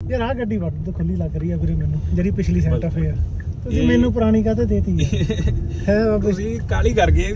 यार आ गड्डी ਵੱਡ ਤੋਂ ਖੁੱਲੀ ਲੱਗ ਰਹੀ ਆ ਵੀਰੇ ਮੈਨੂੰ, ਜਿਹੜੀ ਪਿਛਲੀ ਸੈਂਟਾ ਫੇ ਆ। ਤੁਸੀਂ ਮੈਨੂੰ ਪੁਰਾਣੀ ਕਾਹਤੇ ਦੇਤੀ ਹੈ ਬਾਬੇ? ਤੁਸੀਂ ਕਾਲੀ ਕਰ ਗਏ।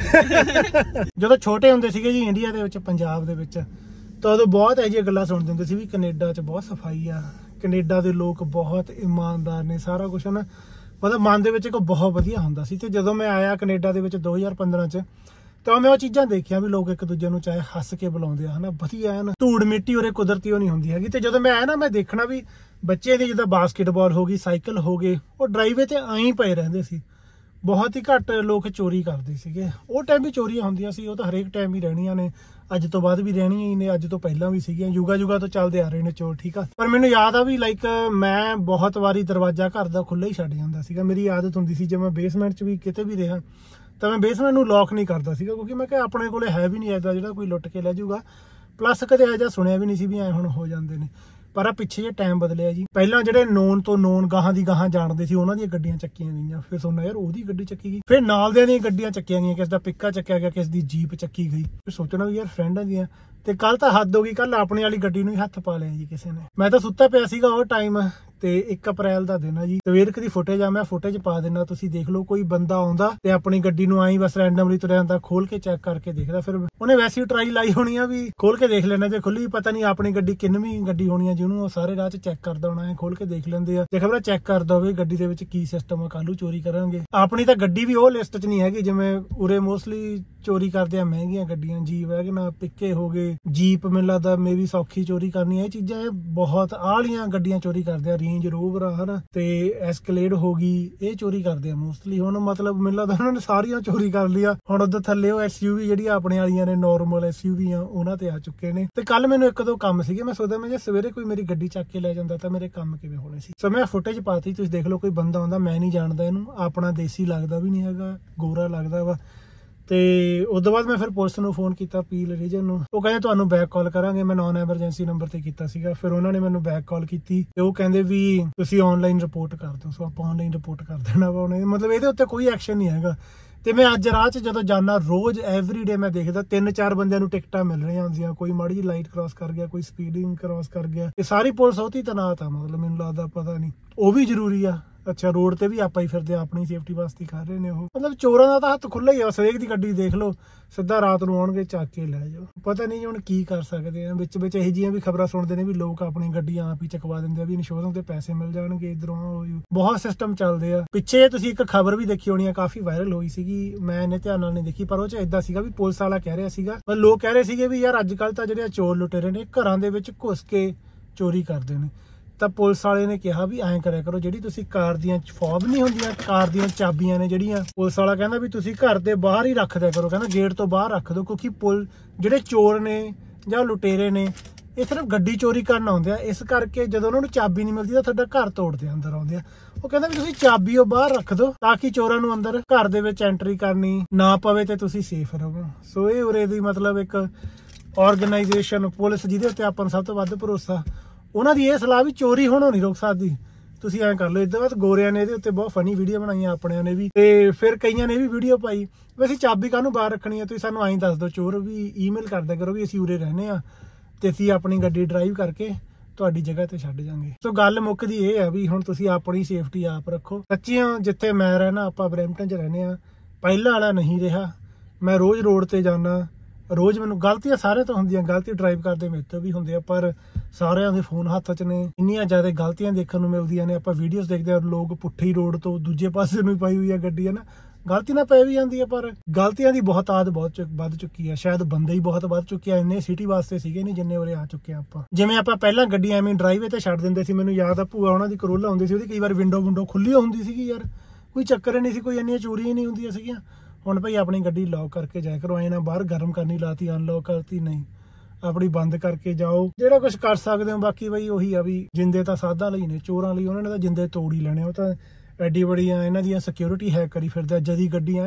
ਜਦੋਂ ਛੋਟੇ ਹੁੰਦੇ ਸੀਗੇ ਜੀ ਇੰਡੀਆ ਦੇ ਵਿੱਚ, ਪੰਜਾਬ ਦੇ ਵਿੱਚ, ਤਾਂ ਉਦੋਂ ਬਹੁਤ ਇਹੋ ਜਿਹੀਆਂ ਗੱਲਾਂ ਸੁਣਦੇ ਹੁੰਦੇ ਸੀ ਵੀ ਕੈਨੇਡਾ 'ਚ ਬਹੁਤ ਸਫਾਈ ਆ, ਕੈਨੇਡਾ ਦੇ ਲੋਕ ਬਹੁਤ ਇਮਾਨਦਾਰ ਨੇ, ਸਾਰਾ ਕੁਛ ਨਾ ਮਤਲਬ ਮਨ ਦੇ ਵਿੱਚ ਇੱਕ ਬਹੁਤ ਵਧੀਆ ਹੁੰਦਾ ਸੀ। ਤੇ ਜਦੋਂ ਮੈਂ ਆਇਆ ਕੈਨੇਡਾ ਦੇ ਵਿੱਚ 2015 'ਚ, ਤਾਂ ਮੈਂ ਉਹ ਚੀਜ਼ਾਂ ਦੇਖੀਆਂ ਵੀ ਲੋਕ ਇੱਕ ਦੂਜੇ ਨੂੰ ਚਾਹੇ ਹੱਸ ਕੇ ਬੁਲਾਉਂਦੇ ਆ, ਹਨਾ, ਵਧੀਆ ਹੈ ਨਾ, ਧੂੜ ਮਿੱਟੀ ਉਰੇ ਕੁਦਰਤੀ ਉਹ ਨਹੀਂ ਹੁੰਦੀ ਹੈਗੀ। ਤੇ ਜਦੋਂ ਮੈਂ ਆਇਆ ਨਾ, ਮੈਂ ਦੇਖਣਾ ਵੀ ਬੱਚੇ ਦੀ ਜਿੱਦਾਂ ਬਾਸਕਟਬਾਲ ਹੋ ਗਈ, ਸਾਈਕਲ ਹੋ ਗਏ, ਉਹ ਡਰਾਈਵੇ ਤੇ ਐਂ ਪਏ ਰਹਿੰਦੇ ਸੀ। ਬਹੁਤ ਹੀ ਘੱਟ ਲੋਕ ਚੋਰੀ ਕਰਦੇ ਸੀਗੇ। ਉਹ ਟਾਈਮ ਵੀ ਚੋਰੀਆਂ ਹੁੰਦੀਆਂ ਸੀ, ਉਹ ਤਾਂ ਹਰੇਕ ਟਾਈਮ ਹੀ ਰਹਿਣੀਆਂ ਨੇ, ਅੱਜ ਤੋਂ ਬਾਅਦ ਵੀ ਰਹਿਣੀਆਂ ਹੀ ਨੇ, ਅੱਜ ਤੋਂ ਪਹਿਲਾਂ ਵੀ ਸੀਗੀਆਂ, ਯੁਗਾ ਤੋਂ ਚੱਲਦੇ ਆ ਰਹੇ ਨੇ ਚੋਰ, ਠੀਕ ਆ। ਪਰ ਮੈਨੂੰ ਯਾਦ ਆ ਵੀ ਲਾਈਕ ਮੈਂ ਬਹੁਤ ਵਾਰੀ ਦਰਵਾਜ਼ਾ ਘਰ ਦਾ ਖੁੱਲ੍ਹਾ ਹੀ ਛੱਡ ਜਾਂਦਾ ਸੀਗਾ। ਮੇਰੀ ਆਦਤ ਹੁੰਦੀ ਸੀ ਜੇ ਮੈਂ ਬੇਸਮੈਂਟ 'ਚ ਵੀ ਕਿਤੇ ਵੀ ਰਿਹਾ ਤਾਂ ਮੈਂ ਬੇਸਮੈਂਟ ਨੂੰ ਲੌਕ ਨਹੀਂ ਕਰਦਾ ਸੀਗਾ, ਕਿਉਂਕਿ ਮੈਂ ਕਿਹਾ ਆਪਣੇ ਕੋਲੇ ਹੈ ਵੀ ਨਹੀਂ ਐਦਾਂ ਜਿਹੜਾ ਕੋਈ ਲੁੱਟ ਕੇ ਲੈ ਜਾਊਗਾ। ਪਲੱਸ ਕਦੇ ਇਹੋ ਜਿਹਾ ਸੁਣਿਆ ਵੀ ਨਹੀਂ ਸੀ ਵੀ ਐਂ ਹੁਣ ਹੋ ਜਾਂਦੇ ਨੇ। ਪਰ ਆ ਪਿੱਛੇ ਜੇ ਟਾਈਮ ਬਦਲਿਆ ਜੀ। ਪਹਿਲਾਂ ਜਿਹੜੇ ਨੋਨ ਤੋਂ ਨੋਨ ਗਾਹਾਂ ਦੀ ਗਾਹਾਂ ਜਾਣਦੇ ਸੀ, ਉਹਨਾਂ ਦੀਆਂ ਗੱਡੀਆਂ ਚੱਕੀਆਂ ਗਈਆਂ। ਫਿਰ ਸੁਣਨਾ ਯਾਰ ਉਹਦੀ ਗੱਡੀ ਚੱਕੀ ਗਈ, ਫਿਰ ਨਾਲ ਦੀਆਂ ਗੱਡੀਆਂ ਚੱਕੀਆਂ ਗਈਆਂ, ਕਿਸੇ ਦਾ ਪਿੱਕਾ ਚੱਕਿਆ ਗਿਆ, ਕਿਸੇ ਦੀ ਜੀਪ ਚੱਕੀ ਗਈ। ਫਿਰ ਸੋਚਣਾ ਵੀ ਯਾਰ ਫਰੈਂਡਾਂ ਦੀਆਂ। ਤੇ ਕੱਲ ਤਾਂ ਹੱਦ ਹੋ ਗਈ, ਕੱਲ ਆਪਣੇ ਵਾਲੀ ਗੱਡੀ ਨੂੰ ਹੀ ਹੱਥ ਪਾ ਲਿਆ ਜੀ ਕਿਸੇ ਨੇ। ਮੈਂ ਤਾਂ ਸੁੱਤਾ ਪਿਆ ਸੀਗਾ ਉਹ ਟਾਈਮ, ਤੇ 1 ਅਪ੍ਰੈਲ ਦਾ ਦਿਨ ਆ ਜੀ। ਸਵੇਰ ਦੀ ਫੁਟੇਜ ਆ, ਮੈਂ ਫੁਟੇਜ ਪਾ ਦਿੰਦਾ, ਤੁਸੀਂ ਦੇਖ ਲਓ। ਕੋਈ ਬੰਦਾ ਆਉਂਦਾ ਤੇ ਆਪਣੀ ਗੱਡੀ ਨੂੰ ਆਈ ਬਸ ਰੈਂਡਮਲੀ ਤੁਰਿਆ ਜਾਂਦਾ, ਖੋਲ ਕੇ ਚੈੱਕ ਕਰਕੇ ਦੇਖਦਾ। ਫਿਰ ਉਹਨੇ ਵੈਸੇ ਹੀ ਟਰਾਈ ਲਾਈ ਹੋਣੀ ਆ ਵੀ ਖੋਲ ਕੇ ਦੇਖ ਲੈਣਾ, ਜੇ ਖੁੱਲੀ ਪਤਾ ਨਹੀਂ ਆਪਣੀ ਗੱਡੀ ਕਿੰਨਵੀਂ ਗੱਡੀ ਹੋਣੀ ਆ ਜਿਹਨੂੰ ਉਹ ਸਾਰੇ ਰਾਹ 'ਚ ਚੈੱਕ ਕਰਦਾ ਹੋਣਾ ਹੈ। ਖੋਲ ਕੇ ਦੇਖ ਲੈਂਦੇ ਆ, ਤੇ ਖਬਰ ਚੈੱਕ ਕਰਦਾ ਹੋਵੇ ਗੱਡੀ ਦੇ ਵਿੱਚ ਕੀ ਸਿਸਟਮ ਆ, ਕੱਲੂ ਚੋਰੀ ਕਰਾਂਗੇ। ਆਪਣੀ ਤਾਂ ਗੱਡੀ ਵੀ ਉਹ ਲਿਸਟ 'ਚ ਨਹੀਂ ਹੈਗੀ ਜਿਵੇਂ ਉਰੇ ਮੋਸਟਲੀ ਚੋਰੀ ਕਰਦੇ ਆ ਮਹਿੰਗੀਆਂ ਗੱਡੀਆਂ, ਜੀ ਵੈਗਨ, ਪਿੱਕੇ ਹੋ ਗਏ, ਜੀਪ, ਮੈਨੂੰ ਲੱਗਦਾ ਮੇ ਵੀ ਸੌਖੀ ਚੋਰੀ ਕਰਨੀ। ਇਹ ਚੀਜ਼ਾਂ ਇਹ ਬਹੁਤ ਆਲੀਆਂ ਗੱਡੀਆਂ ਚੋਰੀ ਕਰਦੇ ਆ, ਰੇਂਜ ਰੋਵਰ ਹਨਾ, ਤੇ ਐਸਕਲੇਡ ਹੋ ਗਈ, ਇਹ ਚੋਰੀ ਕਰਦੇ ਆ ਮੋਸਟਲੀ। ਹੁਣ ਮਤਲਬ ਮੈਨੂੰ ਲੱਗਦਾ ਉਹਨਾਂ ਨੇ ਸਾਰੀਆਂ ਚੋਰੀ ਕਰ ਲਿਆ। ਹੁਣ ਉਧਰ ਥੱਲੇ ਉਹ SUV ਜਿਹੜੀਆਂ ਆਪਣੇ ਵਾਲੀਆਂ ਨੇ, ਨੋਰਮਲ SUV ਆ, ਉਹਨਾਂ ਤੇ ਆ ਚੁੱਕੇ ਨੇ। ਤੇ ਕੱਲ ਮੈਨੂੰ 1-2 ਕੰਮ ਸੀਗੇ, ਮੈਂ ਸੋਚਦਾ ਮੈਂ ਜੇ ਸਵੇਰੇ ਕੋਈ ਮੇਰੀ ਗੱਡੀ ਚੱਕ ਕੇ ਲੈ ਜਾਂਦਾ ਤਾਂ ਮੇਰੇ ਕੰਮ ਕਿਵੇਂ ਹੋਣੇ ਸੀ। ਸੋ ਮੈਂ ਫੁਟੇਜ ਪਾਤੀ, ਤੁਸੀਂ ਦੇਖ ਲਓ। ਕੋਈ ਬੰਦਾ ਆਉਂਦਾ, ਮੈਂ ਨਹੀਂ ਜਾਣਦਾ ਇਹਨੂੰ, ਆਪਣਾ ਦੇਸੀ ਲੱਗਦਾ ਵੀ ਨਹੀਂ ਹੈਗਾ, ਗੋਰਾ ਲੱਗਦਾ ਵਾ। ਤੇ ਉਸ ਤੋਂ ਬਾਅਦ ਮੈਂ ਫਿਰ ਪੁਲਿਸ ਨੂੰ ਫੋਨ ਕੀਤਾ, ਪੀਲ ਰੀਜਨ ਨੂੰ। ਉਹ ਕਹਿੰਦੇ ਤੁਹਾਨੂੰ ਬੈਕ ਕਾਲ ਕਰਾਂਗੇ। ਮੈਂ ਨੌਨ ਐਮਰਜੈਂਸੀ ਨੰਬਰ ਤੇ ਕੀਤਾ ਸੀਗਾ। ਫਿਰ ਉਹਨਾਂ ਨੇ ਮੈਨੂੰ ਬੈਕ ਕਾਲ ਕੀਤੀ ਤੇ ਉਹ ਕਹਿੰਦੇ ਵੀ ਤੁਸੀਂ ਆਨਲਾਈਨ ਰਿਪੋਰਟ ਕਰ ਦਿਓ। ਸੋ ਆਪਾਂ ਆਨਲਾਈਨ ਰਿਪੋਰਟ ਕਰ ਦੇਣਾ ਵਾ ਉਹਨੇ, ਮਤਲਬ ਇਹਦੇ ਉੱਤੇ ਕੋਈ ਐਕਸ਼ਨ ਨਹੀਂ ਹੈਗਾ। ਤੇ ਮੈਂ ਅੱਜ ਰਾਹ 'ਚ ਜਦੋਂ ਜਾਂਦਾ, ਰੋਜ਼ ਐਵਰੀਡੇ ਮੈਂ ਦੇਖਦਾ 3-4 ਬੰਦਿਆਂ ਨੂੰ ਟਿਕਟਾਂ ਮਿਲ ਰਹੀਆਂ ਹੁੰਦੀਆਂ। ਕੋਈ ਮਾੜੀ ਜਿਹੀ ਲਾਈਟ ਕ੍ਰਾਸ ਕਰ ਗਿਆ, ਕੋਈ ਸਪੀਡਿੰਗ ਕ੍ਰਾਸ ਕਰ ਗਿਆ। ਇਹ ਸਾਰੀ ਪੁਲਿਸ ਉਹਦੀ ਤੈਨਾਤ ਆ, ਮਤਲਬ ਮੈਨੂੰ ਲੱਗਦਾ ਪਤਾ ਨਹੀਂ ਉਹ ਵੀ ਜ਼ਰੂਰੀ ਆ। ਅੱਛਾ, ਰੋਡ ਤੇ ਵੀ ਆਪਾਂ ਹੀ ਫਿਰਦੇ, ਆਪਣੀ ਸੇਫਟੀ ਵਾਸਤੇ ਕਰ ਰਹੇ ਨੇ ਉਹ। ਮਤਲਬ ਚੋਰਾਂ ਦਾ ਤਾਂ ਹੱਥ ਖੁੱਲ੍ਹਾ ਹੀ ਆ, ਸਵੇਰ ਦੀ ਗੱਡੀ ਦੇਖ ਲਓ, ਸਿੱਧਾ ਰਾਤ ਨੂੰ ਆਉਣਗੇ, ਚੱਕ ਕੇ ਲੈ ਜਾਓ। ਪਤਾ ਨਹੀਂ ਹੁਣ ਕੀ ਕਰ ਸਕਦੇ ਆ। ਵਿੱਚ ਇਹੋ ਜਿਹੀਆਂ ਵੀ ਖਬਰਾਂ ਸੁਣਦੇ ਨੇ ਵੀ ਲੋਕ ਆਪਣੀ ਗੱਡੀਆਂ ਆਪ ਹੀ ਚਕਵਾ ਦਿੰਦੇ ਆ ਵੀ ਇੰਸ਼ੋਰੈਂਸ ਦੇ ਪੈਸੇ ਮਿਲ ਜਾਣਗੇ, ਇਧਰੋਂ ਬਹੁਤ ਸਿਸਟਮ ਚੱਲਦੇ ਆ। ਪਿੱਛੇ ਤੁਸੀਂ ਇੱਕ ਖਬਰ ਵੀ ਦੇਖੀ ਹੋਣੀ ਆ, ਕਾਫੀ ਵਾਇਰਲ ਹੋਈ ਸੀਗੀ, ਮੈਂ ਇਹਨੇ ਧਿਆਨ ਨਾਲ ਨਹੀਂ ਦੇਖੀ, ਪਰ ਉਹ 'ਚ ਏਦਾਂ ਸੀਗਾ ਵੀ ਪੁਲਿਸ ਵਾਲਾ ਕਹਿ ਰਿਹਾ ਸੀਗਾ, ਪਰ ਲੋਕ ਕਹਿ ਰਹੇ ਸੀਗੇ ਵੀ ਯਾਰ ਅੱਜ ਕੱਲ੍ਹ ਤਾਂ ਜਿਹੜੇ ਚੋਰ ਲੁਟੇਰੇ ਨੇ ਘਰਾਂ ਦੇ ਵਿੱਚ ਘੁਸ ਕੇ ਚੋਰੀ ਕਰਦੇ ਨੇ। ਤਾਂ ਪੁਲਿਸ ਵਾਲੇ ਨੇ ਕਿਹਾ ਵੀ ਐਂ ਕਰਿਆ ਕਰੋ, ਜਿਹੜੀ ਤੁਸੀਂ ਕਾਰ ਦੀਆਂ ਫੋਬ ਨਹੀਂ ਹੁੰਦੀਆਂ, ਕਾਰ ਦੀਆਂ ਚਾਬੀਆਂ ਨੇ ਜਿਹੜੀਆਂ, ਪੁਲਿਸ ਵਾਲਾ ਕਹਿੰਦਾ ਵੀ ਤੁਸੀਂ ਘਰ ਦੇ ਬਾਹਰ ਹੀ ਰੱਖ ਦਿਆ ਕਰੋ। ਕਹਿੰਦਾ ਗੇਟ ਤੋਂ ਬਾਹਰ ਰੱਖ ਦਿਓ, ਕਿਉਂਕਿ ਜਿਹੜੇ ਚੋਰ ਨੇ ਜਾਂ ਲੁਟੇਰੇ ਨੇ ਇਹ ਸਿਰਫ ਗੱਡੀ ਚੋਰੀ ਕਰਨ ਆਉਂਦੇ ਆ। ਇਸ ਕਰਕੇ ਜਦੋਂ ਉਹਨਾਂ ਨੂੰ ਚਾਬੀ ਨਹੀਂ ਮਿਲਦੀ ਤਾਂ ਤੁਹਾਡਾ ਘਰ ਤੋੜਦੇ ਆ, ਅੰਦਰ ਆਉਂਦੇ ਆ। ਉਹ ਕਹਿੰਦਾ ਵੀ ਤੁਸੀਂ ਚਾਬੀ ਉਹ ਬਾਹਰ ਰੱਖ ਦਿਓ ਤਾਂ ਕਿ ਚੋਰਾਂ ਨੂੰ ਅੰਦਰ ਘਰ ਦੇ ਵਿੱਚ ਐਂਟਰੀ ਕਰਨੀ ਨਾ ਪਵੇ ਤੇ ਤੁਸੀਂ ਸੇਫ ਰਹੋ। ਸੋ ਇਹ ਉਰੇ ਦੀ ਮਤਲਬ ਇੱਕ ਆਰਗੇਨਾਈਜੇਸ਼ਨ, ਪੁਲਿਸ ਜਿਹਦੇ ਉੱਤੇ ਆਪਾਂ ਨੂੰ ਸਭ ਤੋਂ ਵੱਧ ਭਰੋਸਾ, ਉਹਨਾਂ ਦੀ ਇਹ ਸਲਾਹ ਵੀ ਚੋਰੀ ਹੋਣੋਂ ਨਹੀਂ ਰੋਕ ਸਕਦੀ, ਤੁਸੀਂ ਐਂ ਕਰ ਲਓ। ਇਹਦੇ ਬਾਅਦ ਗੋਰਿਆਂ ਨੇ ਇਹਦੇ ਉੱਤੇ ਬਹੁਤ ਫਨੀ ਵੀਡੀਓ ਬਣਾਈਆਂ ਆਪਣਿਆਂ ਨੇ ਵੀ, ਤੇ ਫਿਰ ਕਈਆਂ ਨੇ ਵੀ ਵੀਡੀਓ ਪਾਈ ਵੀ ਅਸੀਂ ਚਾਬੀ ਕਾਹਨੂੰ ਬਾਹਰ ਰੱਖਣੀ ਆ, ਤੁਸੀਂ ਸਾਨੂੰ ਐਂ ਦੱਸ ਦਿਓ। ਚੋਰ ਵੀ ਈਮੇਲ ਕਰਦਿਆ ਕਰੋ ਵੀ ਅਸੀਂ ਉਰੇ ਰਹਿੰਦੇ ਆ ਤੇ ਅਸੀਂ ਆਪਣੀ ਗੱਡੀ ਡਰਾਈਵ ਕਰਕੇ ਤੁਹਾਡੀ ਜਗ੍ਹਾ ਤੇ ਛੱਡ ਜਾਂਗੇ। ਸੋ ਗੱਲ ਮੁੱਕਦੀ ਇਹ ਆ ਵੀ ਹੁਣ ਤੁਸੀਂ ਆਪਣੀ ਸੇਫਟੀ ਆਪ ਰੱਖੋ। ਸੱਚੀਆਂ ਜਿੱਥੇ ਮੈਂ ਰਹਿਣਾ, ਆਪਾਂ ਬਰੈਂਪਟਨ 'ਚ ਰਹਿੰਦੇ ਆ, ਪਹਿਲਾਂ ਵਾਲਾ ਨਹੀਂ ਰਿਹਾ। ਮੈਂ ਰੋਜ਼ ਰੋਡ ਤੇ ਜਾਂਦਾ, ਰੋਜ਼ ਮੈਨੂੰ ਗਲਤੀਆਂ ਸਾਰਿਆਂ ਤੋਂ ਹੁੰਦੀਆਂ, ਗਲਤੀ ਡਰਾਈਵ ਕਰਦੇ ਮੇਰੇ ਤੋਂ ਵੀ ਹੁੰਦੇ ਆ, ਪਰ ਸਾਰਿਆਂ ਦੇ ਫੋਨ ਹੱਥ 'ਚ ਨੇ। ਇੰਨੀਆਂ ਜ਼ਿਆਦਾ ਗਲਤੀਆਂ ਦੇਖਣ ਨੂੰ ਮਿਲਦੀਆਂ ਨੇ, ਆਪਾਂ ਵੀਡੀਓਜ਼ ਦੇਖਦੇ ਆ, ਲੋਕ ਪੁੱਠੀ ਰੋਡ ਤੋਂ ਦੂਜੇ ਪਾਸੇ ਨੂੰ ਪਾਈ ਹੋਈ ਆ ਗੱਡੀ, ਹੈ ਨਾ, ਗਲਤੀ ਨਾ ਪੈ ਵੀ ਜਾਂਦੀ ਆ। ਪਰ ਗਲਤੀਆਂ ਦੀ ਬਹੁਤ ਆਦਤ ਬਹੁਤ ਵੱਧ ਚੁੱਕੀ ਆ, ਸ਼ਾਇਦ ਬੰਦੇ ਹੀ ਬਹੁਤ ਵੱਧ ਚੁੱਕੇ ਆ। ਇੰਨੇ ਸਿਟੀ ਵਾਸਤੇ ਸੀਗੇ ਨਹੀਂ ਜਿੰਨੇ ਉਰੇ ਆ ਚੁੱਕੇ ਆ ਆਪਾਂ। ਜਿਵੇਂ ਆਪਾਂ ਪਹਿਲਾਂ ਗੱਡੀ ਐਵੇਂ ਡਰਾਈਵੇ ਤੇ ਛੱਡ ਦਿੰਦੇ ਸੀ, ਮੈਨੂੰ ਯਾਦ ਆ ਭੂਆ ਉਹਨਾਂ ਦੀ ਕਰੋਲਾ ਹੁੰਦੀ ਸੀ, ਉਹਦੀ ਕਈ ਵਾਰ ਵਿੰਡੋ ਖੁੱਲੀ ਹੁੰਦੀ ਸੀਗੀ ਯਾਰ, ਕੋਈ ਚੱਕਰ ਹੀ ਨਹੀਂ ਸੀ, ਕੋਈ ਇੰਨੀਆਂ ਚੋਰੀਆਂ ਨਹੀਂ ਹੁੰਦੀਆਂ ਸੀਗੀਆਂ। ਹੁਣ ਭਾਈ ਆਪਣੀ ਗੱਡੀ ਲੌਕ ਕਰਕੇ ਜਾਇਆ ਕਰੋ, ਐਂ ਨਾ ਬਾਹਰ ਗਰਮ ਕਰਨੀ ਲਾਤੀ, ਅਨਲੌਕ ਕਰਤੀ, ਨਹੀਂ, ਆਪਣੀ ਬੰਦ ਕਰਕੇ ਜਾਓ, ਜਿਹੜਾ ਕੁਝ ਕਰ ਸਕਦੇ ਹੋ। ਬਾਕੀ ਬਈ ਉਹੀ ਆ ਵੀ ਜਿੰਦੇ ਤਾਂ ਸਾਧਾਂ ਲਈ ਨੇ, ਚੋਰਾਂ ਲਈ ਉਹਨਾਂ ਨੇ ਤਾਂ ਜਿੰਦੇ ਤੋੜ ਹੀ ਲੈਣੇ। ਉਹ ਤਾਂ ਐਡੀ ਬੜੀਆਂ ਇਹਨਾਂ ਦੀਆਂ ਸਿਕਿਉਰਿਟੀ ਹੈਕ ਕਰੀ ਫਿਰਦੇ, ਜਦੀ ਗੱਡੀਆਂ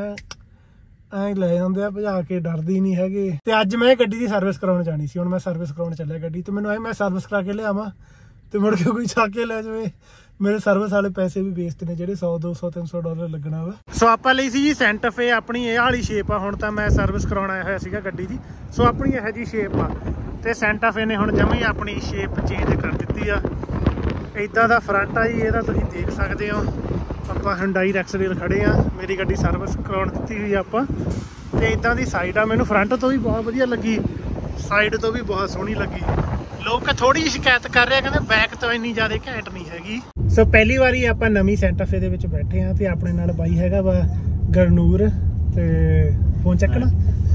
ਐਂ ਲੈ ਜਾਂਦੇ ਆ ਭਜਾ ਕੇ, ਡਰਦੀ ਨਹੀਂ ਹੈਗੇ। ਤੇ ਅੱਜ ਮੈਂ ਗੱਡੀ ਦੀ ਸਰਵਿਸ ਕਰਾਉਣ ਜਾਣੀ ਸੀ, ਹੁਣ ਮੈਂ ਸਰਵਿਸ ਕਰਾਉਣ ਚੱਲਿਆ ਗੱਡੀ, ਤੇ ਮੈਨੂੰ ਐ ਮੈਂ ਸਰਵਿਸ ਕਰਾ ਕੇ ਲਿਆਵਾਂ ਤੇ ਮੁੜ ਕੇ ਕੋਈ ਚੱਕ ਕੇ ਲੈ ਜਾਵੇ। ਮੇਰੇ ਸਰਵਿਸ ਵਾਲੇ ਪੈਸੇ ਵੀ ਵੇਸਟ ਨੇ, ਜਿਹੜੇ $100, $200, $300 ਲੱਗਣਾ ਵਾ। ਸੋ ਆਪਾਂ ਲਈ ਸੀ ਜੀ ਸੈਂਟਾ ਫੇ, ਆਪਣੀ ਇਹ ਵਾਲੀ ਸ਼ੇਪ ਆ। ਹੁਣ ਤਾਂ ਮੈਂ ਸਰਵਿਸ ਕਰਾਉਣ ਆਇਆ ਹੋਇਆ ਸੀਗਾ ਗੱਡੀ ਦੀ, ਸੋ ਆਪਣੀ ਇਹੋ ਜਿਹੀ ਸ਼ੇਪ ਆ। ਤੇ ਸੈਂਟਾ ਫੇ ਨੇ ਹੁਣ ਜਮਾਂ ਹੀ ਆਪਣੀ ਸ਼ੇਪ ਚੇਂਜ ਕਰ ਦਿੱਤੀ ਆ। ਇਦਾਂ ਦਾ ਫਰੰਟ ਆ ਜੀ ਇਹਦਾ, ਤੁਸੀਂ ਦੇਖ ਸਕਦੇ ਹੋ। ਆਪਾਂ Hyundai Rexdale ਖੜੇ ਆ, ਮੇਰੀ ਗੱਡੀ ਸਰਵਿਸ ਕਰਾਉਣ ਦਿੱਤੀ ਹੋਈ ਆਪਾਂ, ਤੇ ਇਦਾਂ ਦੀ ਸਾਈਡ ਆ। ਮੈਨੂੰ ਫਰੰਟ ਤੋਂ ਵੀ ਬਹੁਤ ਵਧੀਆ ਲੱਗੀ, ਸਾਈਡ ਤੋਂ ਵੀ ਬਹੁਤ ਸੋਹਣੀ ਲੱਗੀ। ਲੋਕ ਥੋੜੀ ਜਿਹੀ ਸ਼ਿਕਾਇਤ ਕਰ ਰਹੇ ਆ, ਕਹਿੰਦੇ ਬੈਕ ਤੋਂ ਇੰਨੀ ਜ਼ਿਆਦਾ ਘੈਂਟ ਨਹੀਂ ਹੈਗੀ। ਸੋ ਪਹਿਲੀ ਵਾਰੀ ਆਪਾਂ ਨਵੀਂ ਸੈਂਟਾ ਫੇ ਦੇ ਵਿੱਚ ਬੈਠੇ ਆ, ਤੇ ਆਪਣੇ ਨਾਲ ਬਾਈ ਹੈਗਾ ਵਾ ਗਰਨੂਰ, ਤੇ ਫੋਨ ਚੱਕਣਾ